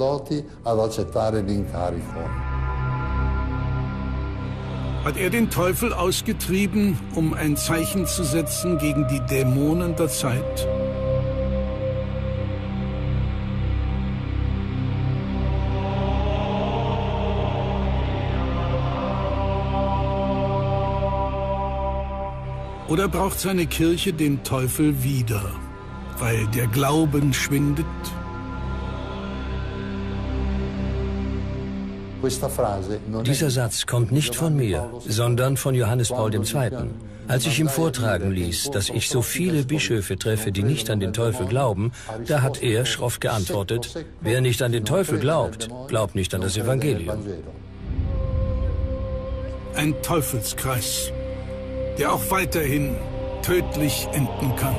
Hat er den Teufel ausgetrieben, um ein Zeichen zu setzen gegen die Dämonen der Zeit? Oder braucht seine Kirche den Teufel wieder, weil der Glauben schwindet? Dieser Satz kommt nicht von mir, sondern von Johannes Paul der Zweite. Als ich ihm vortragen ließ, dass ich so viele Bischöfe treffe, die nicht an den Teufel glauben, da hat er schroff geantwortet: Wer nicht an den Teufel glaubt, glaubt nicht an das Evangelium. Ein Teufelskreis, der auch weiterhin tödlich enden kann.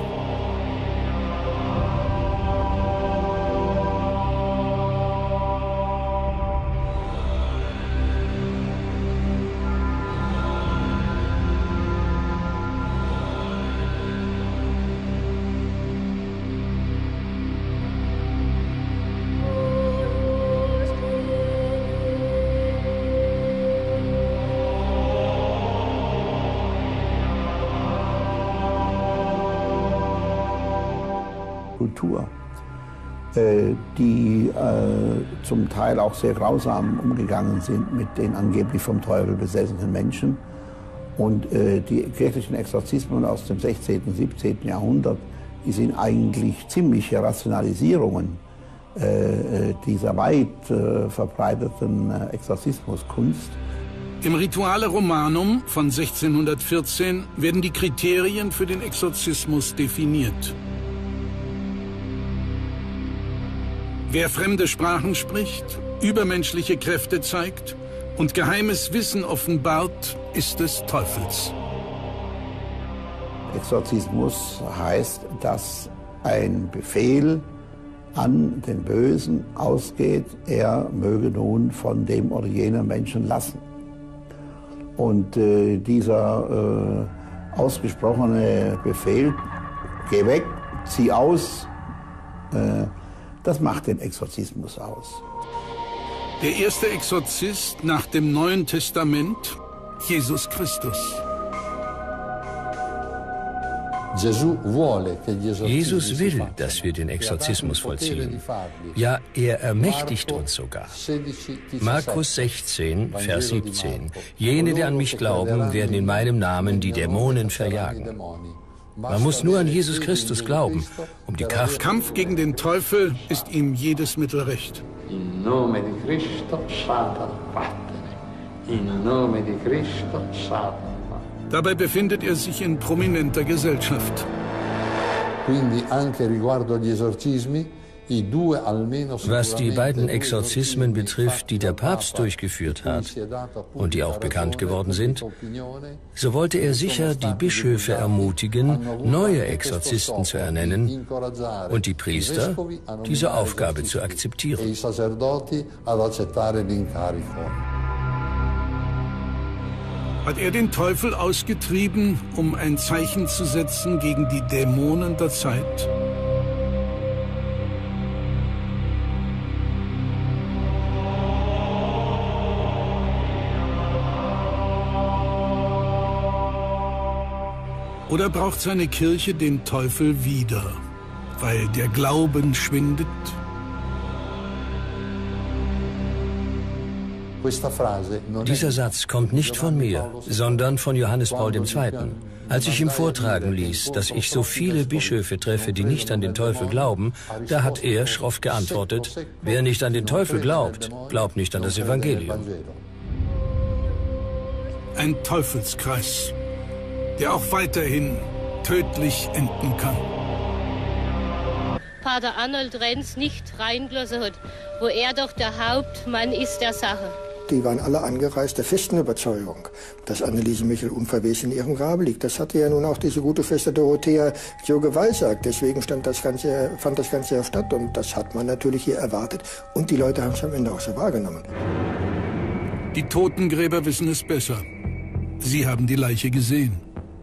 Kultur, äh, die äh, zum Teil auch sehr grausam umgegangen sind mit den angeblich vom Teufel besessenen Menschen. Und äh, die kirchlichen Exorzismen aus dem sechzehnten, siebzehnten Jahrhundert, die sind eigentlich ziemliche Rationalisierungen äh, dieser weit äh, verbreiteten äh, Exorzismuskunst. Im Rituale Romanum von sechzehnhundertvierzehn werden die Kriterien für den Exorzismus definiert. Wer fremde Sprachen spricht, übermenschliche Kräfte zeigt und geheimes Wissen offenbart, ist des Teufels. Exorzismus heißt, dass ein Befehl an den Bösen ausgeht, er möge nun von dem oder jenem Menschen lassen. Und äh, dieser äh, ausgesprochene Befehl, geh weg, zieh aus, äh, das macht den Exorzismus aus. Der erste Exorzist nach dem Neuen Testament, Jesus Christus. Jesus will, dass wir den Exorzismus vollziehen. Ja, er ermächtigt uns sogar. Markus sechzehn, Vers siebzehn. Jene, die an mich glauben, werden in meinem Namen die Dämonen verjagen. Man muss nur an Jesus Christus glauben, um die Kraft... Kampf gegen den Teufel ist ihm jedes Mittel recht. In nome di Cristo, Satana, vattene. In nome di Cristo, Satana. Dabei befindet er sich in prominenter Gesellschaft. Quindi anche riguardo agli esorcismi, was die beiden Exorzismen betrifft, die der Papst durchgeführt hat und die auch bekannt geworden sind, so wollte er sicher die Bischöfe ermutigen, neue Exorzisten zu ernennen und die Priester, diese Aufgabe zu akzeptieren. Hat er den Teufel ausgetrieben, um ein Zeichen zu setzen gegen die Dämonen der Zeit? Oder braucht seine Kirche den Teufel wieder, weil der Glauben schwindet? Dieser Satz kommt nicht von mir, sondern von Johannes Paul der Zweite. Als ich ihm vortragen ließ, dass ich so viele Bischöfe treffe, die nicht an den Teufel glauben, da hat er schroff geantwortet: Wer nicht an den Teufel glaubt, glaubt nicht an das Evangelium. Ein Teufelskreis, der auch weiterhin tödlich enden kann. Pater Arnold Renz nicht reingelassen hat, wo er doch der Hauptmann ist der Sache. die waren alle angereist der festen Überzeugung, dass Anneliese Michel unverwest in ihrem Grabe liegt. Das hatte ja nun auch diese gute Schwester Dorothea Jo geweissagt. Deswegen stand das Ganze, fand das Ganze ja statt und das hat man natürlich hier erwartet. Und die Leute haben es am Ende auch so wahrgenommen. Die Totengräber wissen es besser. Sie haben die Leiche gesehen.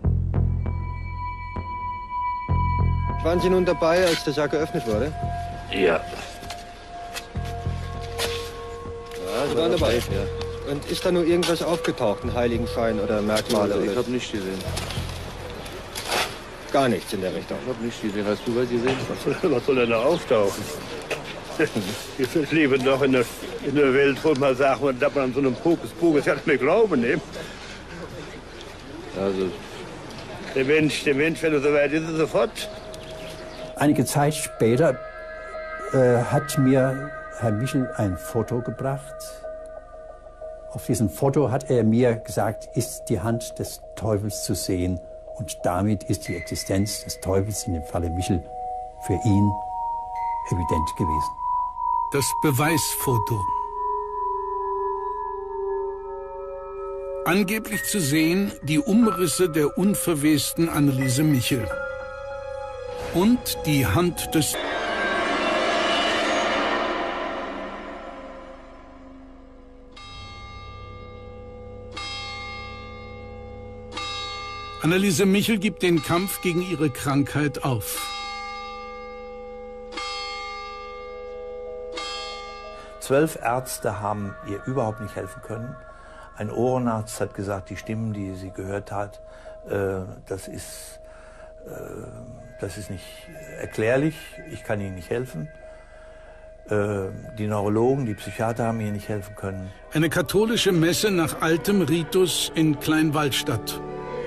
Waren Sie nun dabei, als der Sarg geöffnet wurde? Ja. Ja, Sie waren dabei. Ja. Und ist da nur irgendwas aufgetaucht, ein Heiligenschein oder Merkmale? Also, ich oder? habe nicht gesehen. Gar nichts in der Richtung? Ich habe nicht gesehen. Hast du was gesehen? Was soll, was soll denn da auftauchen? Wir leben doch in der, in der Welt, wo man sagt, dass man an so einem Pokus-Pokus ja nicht mehr glauben nehmen. Also, der Mensch, der Mensch, wenn er so weit ist, ist er sofort. Einige Zeit später äh, hat mir Herr Michel ein Foto gebracht. Auf diesem Foto hat er mir gesagt, ist die Hand des Teufels zu sehen. Und damit ist die Existenz des Teufels in dem Falle Michel für ihn evident gewesen. Das Beweisfoto. Angeblich zu sehen die Umrisse der unverwesten Anneliese Michel. Und die Hand des... Anneliese Michel gibt den Kampf gegen ihre Krankheit auf. Zwölf Ärzte haben ihr überhaupt nicht helfen können. Ein Ohrenarzt hat gesagt, die Stimmen, die sie gehört hat, äh, das ist, äh, das ist nicht erklärlich, ich kann ihnen nicht helfen. Äh, die Neurologen, die Psychiater haben ihr nicht helfen können. Eine katholische Messe nach altem Ritus in Kleinwaldstadt.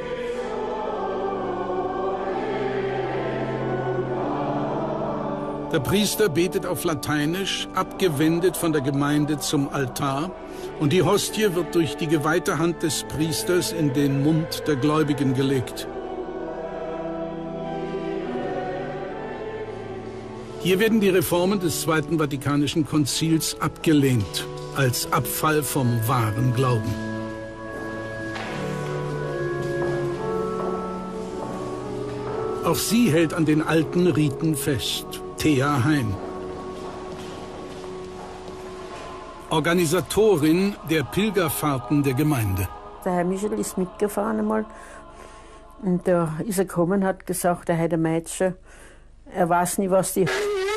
Der Priester betet auf Lateinisch, abgewendet von der Gemeinde zum Altar, und die Hostie wird durch die geweihte Hand des Priesters in den Mund der Gläubigen gelegt. Hier werden die Reformen des Zweiten Vatikanischen Konzils abgelehnt, als Abfall vom wahren Glauben. Auch sie hält an den alten Riten fest. Thea Hein. Organisatorin der Pilgerfahrten der Gemeinde. Der Herr Michel ist mitgefahren einmal und da ist er gekommen und hat gesagt, er hätte ein Mädchen, er weiß nicht, was die...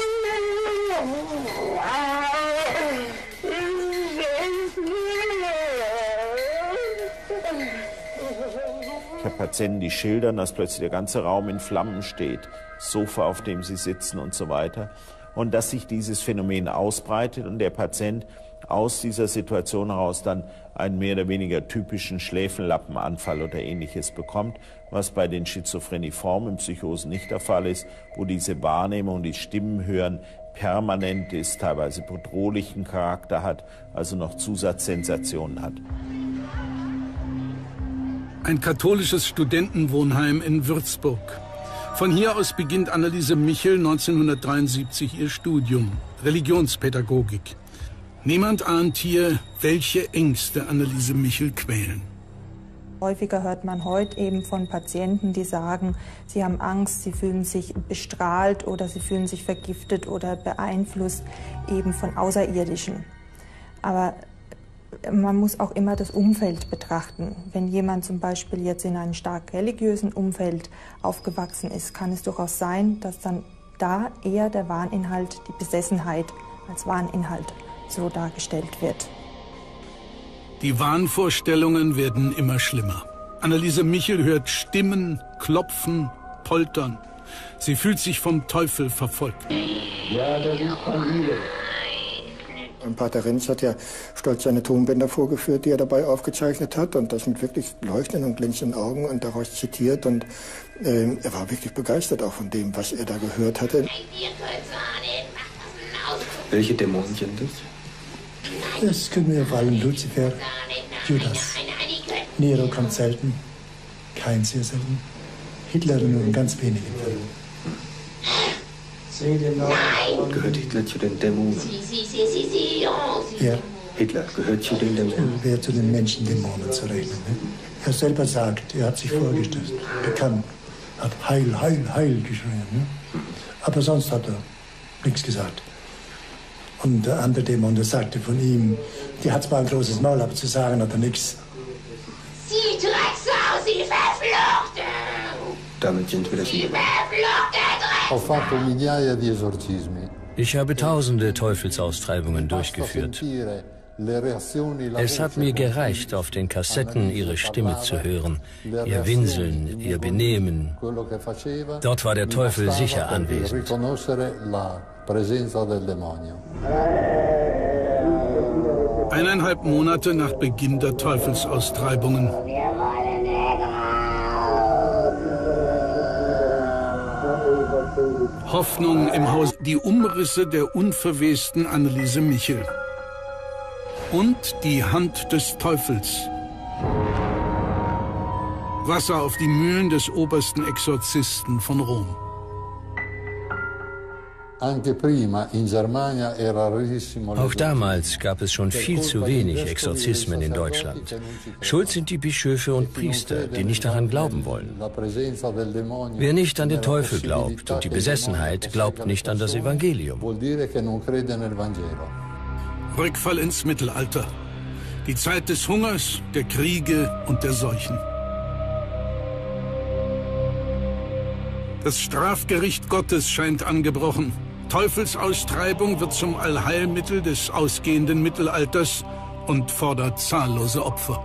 Ich habe Patienten, die schildern, dass plötzlich der ganze Raum in Flammen steht, das Sofa, auf dem sie sitzen und so weiter. Und dass sich dieses Phänomen ausbreitet und der Patient aus dieser Situation heraus dann einen mehr oder weniger typischen Schläfenlappenanfall oder Ähnliches bekommt, was bei den schizophreniformen Psychosen nicht der Fall ist, wo diese Wahrnehmung, die Stimmen hören, permanent ist, teilweise bedrohlichen Charakter hat, also noch Zusatzsensationen hat. Ein katholisches Studentenwohnheim in Würzburg. Von hier aus beginnt Anneliese Michel neunzehnhundertdreiundsiebzig ihr Studium, Religionspädagogik. Niemand ahnt hier, welche Ängste Anneliese Michel quälen. Häufiger hört man heute eben von Patienten, die sagen, sie haben Angst, sie fühlen sich bestrahlt oder sie fühlen sich vergiftet oder beeinflusst eben von Außerirdischen. Aber man muss auch immer das Umfeld betrachten. Wenn jemand zum Beispiel jetzt in einem stark religiösen Umfeld aufgewachsen ist, kann es durchaus sein, dass dann da eher der Wahninhalt, die Besessenheit als Wahninhalt so dargestellt wird. Die Wahnvorstellungen werden immer schlimmer. Anneliese Michel hört Stimmen, Klopfen, Poltern. Sie fühlt sich vom Teufel verfolgt. Ja, das ist Familie. Und Pater Renz hat ja stolz seine Tonbänder vorgeführt, die er dabei aufgezeichnet hat, und das mit wirklich leuchtenden und glänzenden Augen und daraus zitiert. Und äh, er war wirklich begeistert auch von dem, was er da gehört hatte. Welche Dämonen sind das? Das können wir vor allem Luzifer, Judas. Nero kommt selten, kein sehr selten. Hitler nur in ganz wenigen Fällen. Gehört Hitler zu den Dämonen? Ja, Hitler gehört zu den Dämonen. Wer zu den Menschendämonen zu rechnen. Ne? Er selber sagt, er hat sich vorgestellt, bekannt, hat Heil, Heil, Heil geschrien. Ne? Aber sonst hat er nichts gesagt. Und der andere Dämon, der sagte von ihm, die hat zwar ein großes Maul, aber zu sagen hat er nichts. Sie Drecksau, Sie verfluchte! Damit sind wir das Sie verfluchte Drecksau! Ich habe tausende Teufelsaustreibungen durchgeführt. Es hat mir gereicht, auf den Kassetten ihre Stimme zu hören, ihr Winseln, ihr Benehmen. Dort war der Teufel sicher anwesend. Eineinhalb Monate nach Beginn der Teufelsaustreibungen. Hoffnung im Haus, die Umrisse der unverwesten Anneliese Michel. Und die Hand des Teufels. Wasser auf die Mühlen des obersten Exorzisten von Rom. Auch damals gab es schon viel zu wenig Exorzismen in Deutschland. Schuld sind die Bischöfe und Priester, die nicht daran glauben wollen. Wer nicht an den Teufel glaubt und die Besessenheit, glaubt nicht an das Evangelium. Rückfall ins Mittelalter. Die Zeit des Hungers, der Kriege und der Seuchen. Das Strafgericht Gottes scheint angebrochen. Teufelsaustreibung wird zum Allheilmittel des ausgehenden Mittelalters und fordert zahllose Opfer.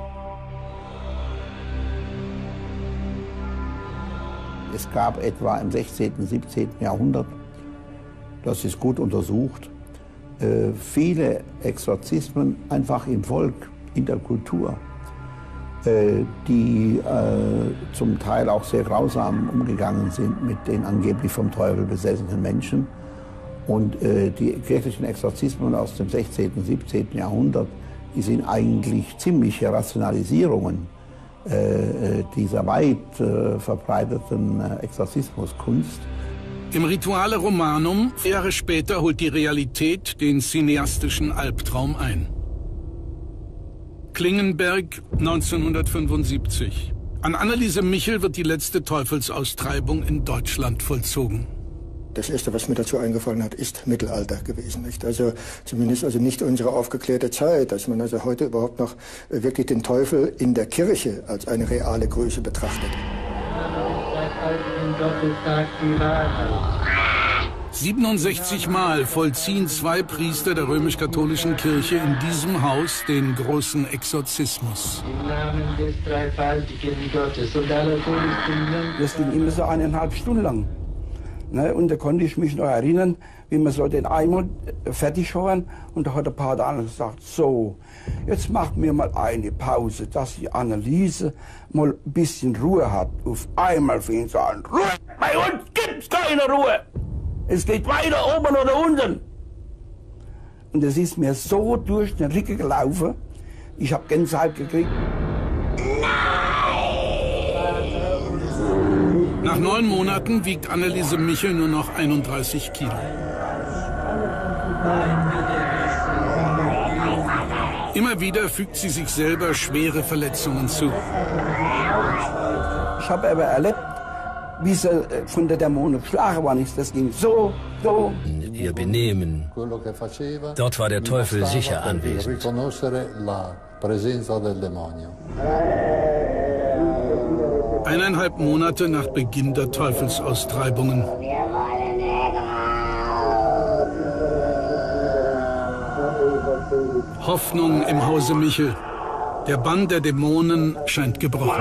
Es gab etwa im sechzehnten, siebzehnten Jahrhundert, das ist gut untersucht, äh, viele Exorzismen einfach im Volk, in der Kultur, äh, die äh, zum Teil auch sehr grausam umgegangen sind mit den angeblich vom Teufel besessenen Menschen. Und äh, die kirchlichen Exorzismen aus dem sechzehnten, siebzehnten Jahrhundert, die sind eigentlich ziemliche Rationalisierungen äh, dieser weit äh, verbreiteten äh, Exorzismuskunst. Im Rituale Romanum, Jahre später, holt die Realität den cineastischen Albtraum ein. Klingenberg, neunzehnhundertfünfundsiebzig. An Anneliese Michel wird die letzte Teufelsaustreibung in Deutschland vollzogen. Das Erste, was mir dazu eingefallen hat, ist Mittelalter gewesen. Nicht? Also zumindest also nicht unsere aufgeklärte Zeit, dass man also heute überhaupt noch wirklich den Teufel in der Kirche als eine reale Größe betrachtet. siebenundsechzig Mal vollziehen zwei Priester der römisch-katholischen Kirche in diesem Haus den großen Exorzismus. Das ging immer so eineinhalb Stunden lang. Ne, und da konnte ich mich noch erinnern, wie man so den einmal fertig hören und da hat der Pater Anna gesagt, so, jetzt machen wir mal eine Pause, dass die Anneliese mal ein bisschen Ruhe hat. Auf einmal fing sie an, Ruhe, bei uns gibt's keine Ruhe. Es geht weiter oben oder unten. Und das ist mir so durch den Rücken gelaufen, ich habe Gänsehaut gekriegt. Nach neun Monaten wiegt Anneliese Michel nur noch einunddreißig Kilo. Immer wieder fügt sie sich selber schwere Verletzungen zu. Ich habe aber erlebt, wie sie von der Dämonen geschlagen worden ist. Das ging so, so. Ihr Benehmen. Dort war der Teufel sicher anwesend. Eineinhalb Monate nach Beginn der Teufelsaustreibungen. Hoffnung im Hause Michel. Der Bann der Dämonen scheint gebrochen.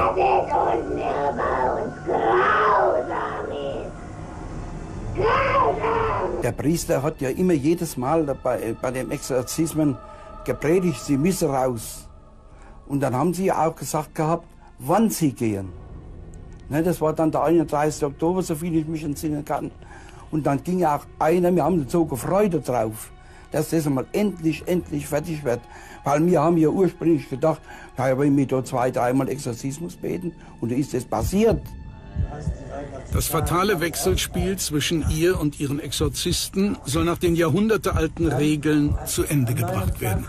Der Priester hat ja immer jedes Mal bei, bei den Exorzismen gepredigt, sie müssen raus. Und dann haben sie ja auch gesagt gehabt, wann sie gehen. Ne, das war dann der einunddreißigste Oktober, soviel ich mich entsinnen kann. Und dann ging auch einer, wir haben uns so gefreut darauf, dass das einmal endlich, endlich fertig wird. Weil wir haben ja ursprünglich gedacht, ja, wenn wir da zwei, dreimal Exorzismus beten und dann ist das passiert. Das fatale Wechselspiel zwischen ihr und ihren Exorzisten soll nach den jahrhundertealten Regeln zu Ende gebracht werden.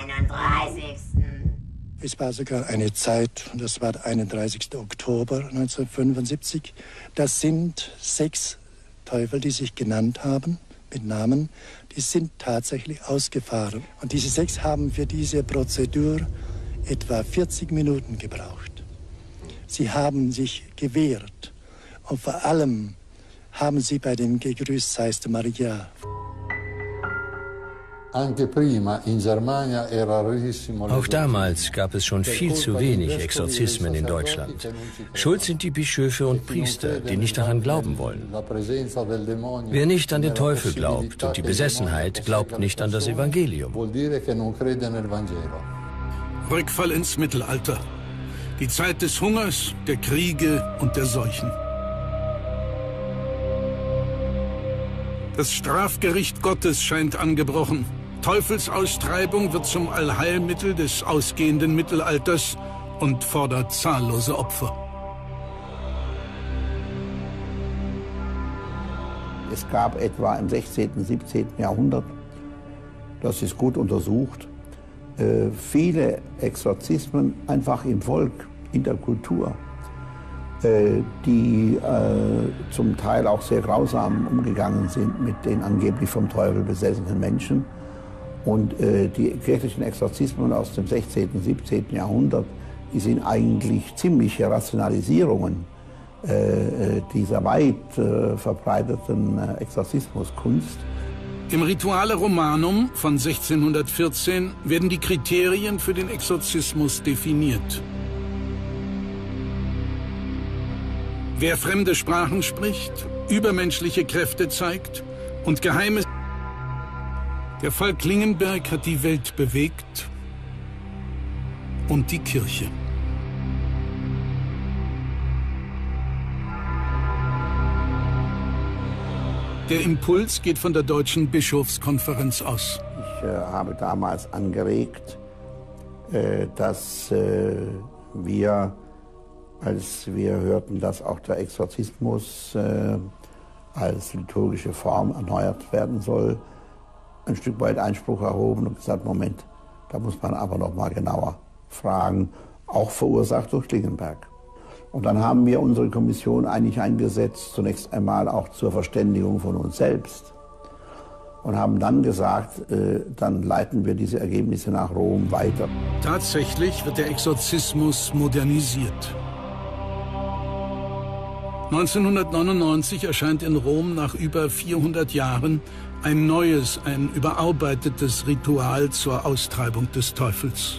Es war sogar eine Zeit, und das war der einunddreißigste Oktober neunzehnhundertfünfundsiebzig, das sind sechs Teufel, die sich genannt haben, mit Namen, die sind tatsächlich ausgefahren. Und diese sechs haben für diese Prozedur etwa vierzig Minuten gebraucht. Sie haben sich gewehrt. Und vor allem haben sie bei dem Gegrüßt seist Maria. Auch damals gab es schon viel zu wenig Exorzismen in Deutschland. Schuld sind die Bischöfe und Priester, die nicht daran glauben wollen. Wer nicht an den Teufel glaubt und die Besessenheit, glaubt nicht an das Evangelium. Rückfall ins Mittelalter. Die Zeit des Hungers, der Kriege und der Seuchen. Das Strafgericht Gottes scheint angebrochen. Teufelsaustreibung wird zum Allheilmittel des ausgehenden Mittelalters und fordert zahllose Opfer. Es gab etwa im sechzehnten, siebzehnten Jahrhundert, das ist gut untersucht, äh, viele Exorzismen einfach im Volk, in der Kultur, äh, die äh, zum Teil auch sehr grausam umgegangen sind mit den angeblich vom Teufel besessenen Menschen. Und äh, die kirchlichen Exorzismen aus dem sechzehnten, siebzehnten Jahrhundert, die sind eigentlich ziemliche Rationalisierungen äh, dieser weit äh, verbreiteten äh, Exorzismuskunst. Im Rituale Romanum von sechzehnhundertvierzehn werden die Kriterien für den Exorzismus definiert. Wer fremde Sprachen spricht, übermenschliche Kräfte zeigt und Geheimes. Der Fall Klingenberg hat die Welt bewegt und die Kirche. Der Impuls geht von der Deutschen Bischofskonferenz aus. Ich äh, habe damals angeregt, äh, dass äh, wir, als wir hörten, dass auch der Exorzismus äh, als liturgische Form erneuert werden soll, ein Stück weit Einspruch erhoben und gesagt, Moment, da muss man aber noch mal genauer fragen, auch verursacht durch Klingenberg. Und dann haben wir unsere Kommission eigentlich eingesetzt, zunächst einmal auch zur Verständigung von uns selbst. Und haben dann gesagt, äh, dann leiten wir diese Ergebnisse nach Rom weiter. Tatsächlich wird der Exorzismus modernisiert. neunzehnhundertneunundneunzig erscheint in Rom nach über vierhundert Jahren ein neues, ein überarbeitetes Ritual zur Austreibung des Teufels.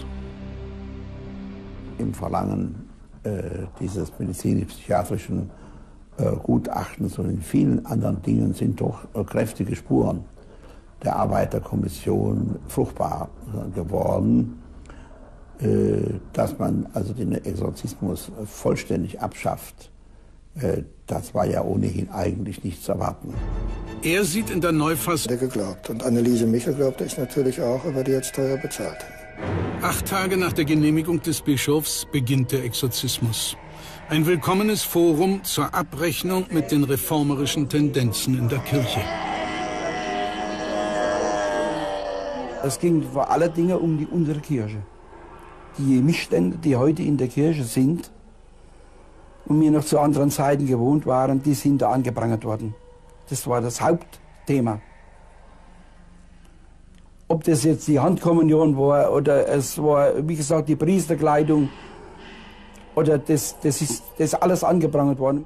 Im Verlangen äh, dieses medizinisch-psychiatrischen äh, Gutachtens und in vielen anderen Dingen sind doch äh, kräftige Spuren der Arbeiterkommission fruchtbar äh, geworden, äh, dass man also den Exorzismus äh, vollständig abschafft. Äh, das war ja ohnehin eigentlich nicht zu erwarten. Er sieht in der Neufassung geglaubt. Und Anneliese Michel glaubte ich natürlich auch, aber die hat es teuer bezahlt. Acht Tage nach der Genehmigung des Bischofs beginnt der Exorzismus. Ein willkommenes Forum zur Abrechnung mit den reformerischen Tendenzen in der Kirche. Es ging vor aller Dinge um die, unsere Kirche. Die Missstände, die heute in der Kirche sind und wir noch zu anderen Zeiten gewohnt waren, die sind da angeprangert worden. Das war das Hauptthema. Ob das jetzt die Handkommunion war oder es war, wie gesagt, die Priesterkleidung oder das, das ist das alles angeprangert worden.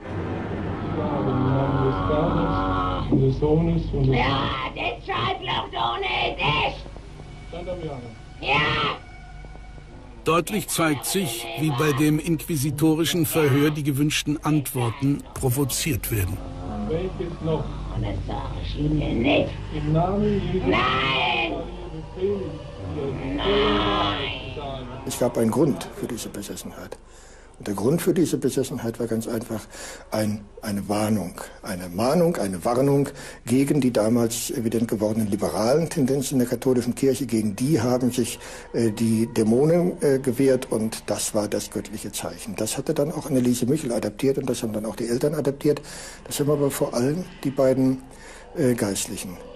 Ja, das Schreibloch ohne dich! Ja! Deutlich zeigt sich, wie bei dem inquisitorischen Verhör die gewünschten Antworten provoziert werden. Welches noch? Und das sage ich Ihnen nicht. Im Namen Jesu. Nein! Nein! Es gab einen Grund für diese Besessenheit. Und der Grund für diese Besessenheit war ganz einfach ein, eine Warnung, eine Mahnung, eine Warnung gegen die damals evident gewordenen liberalen Tendenzen der katholischen Kirche. Gegen die haben sich äh, die Dämonen äh, gewehrt und das war das göttliche Zeichen. Das hatte dann auch Anneliese Michel adaptiert und das haben dann auch die Eltern adaptiert. Das haben aber vor allem die beiden äh, Geistlichen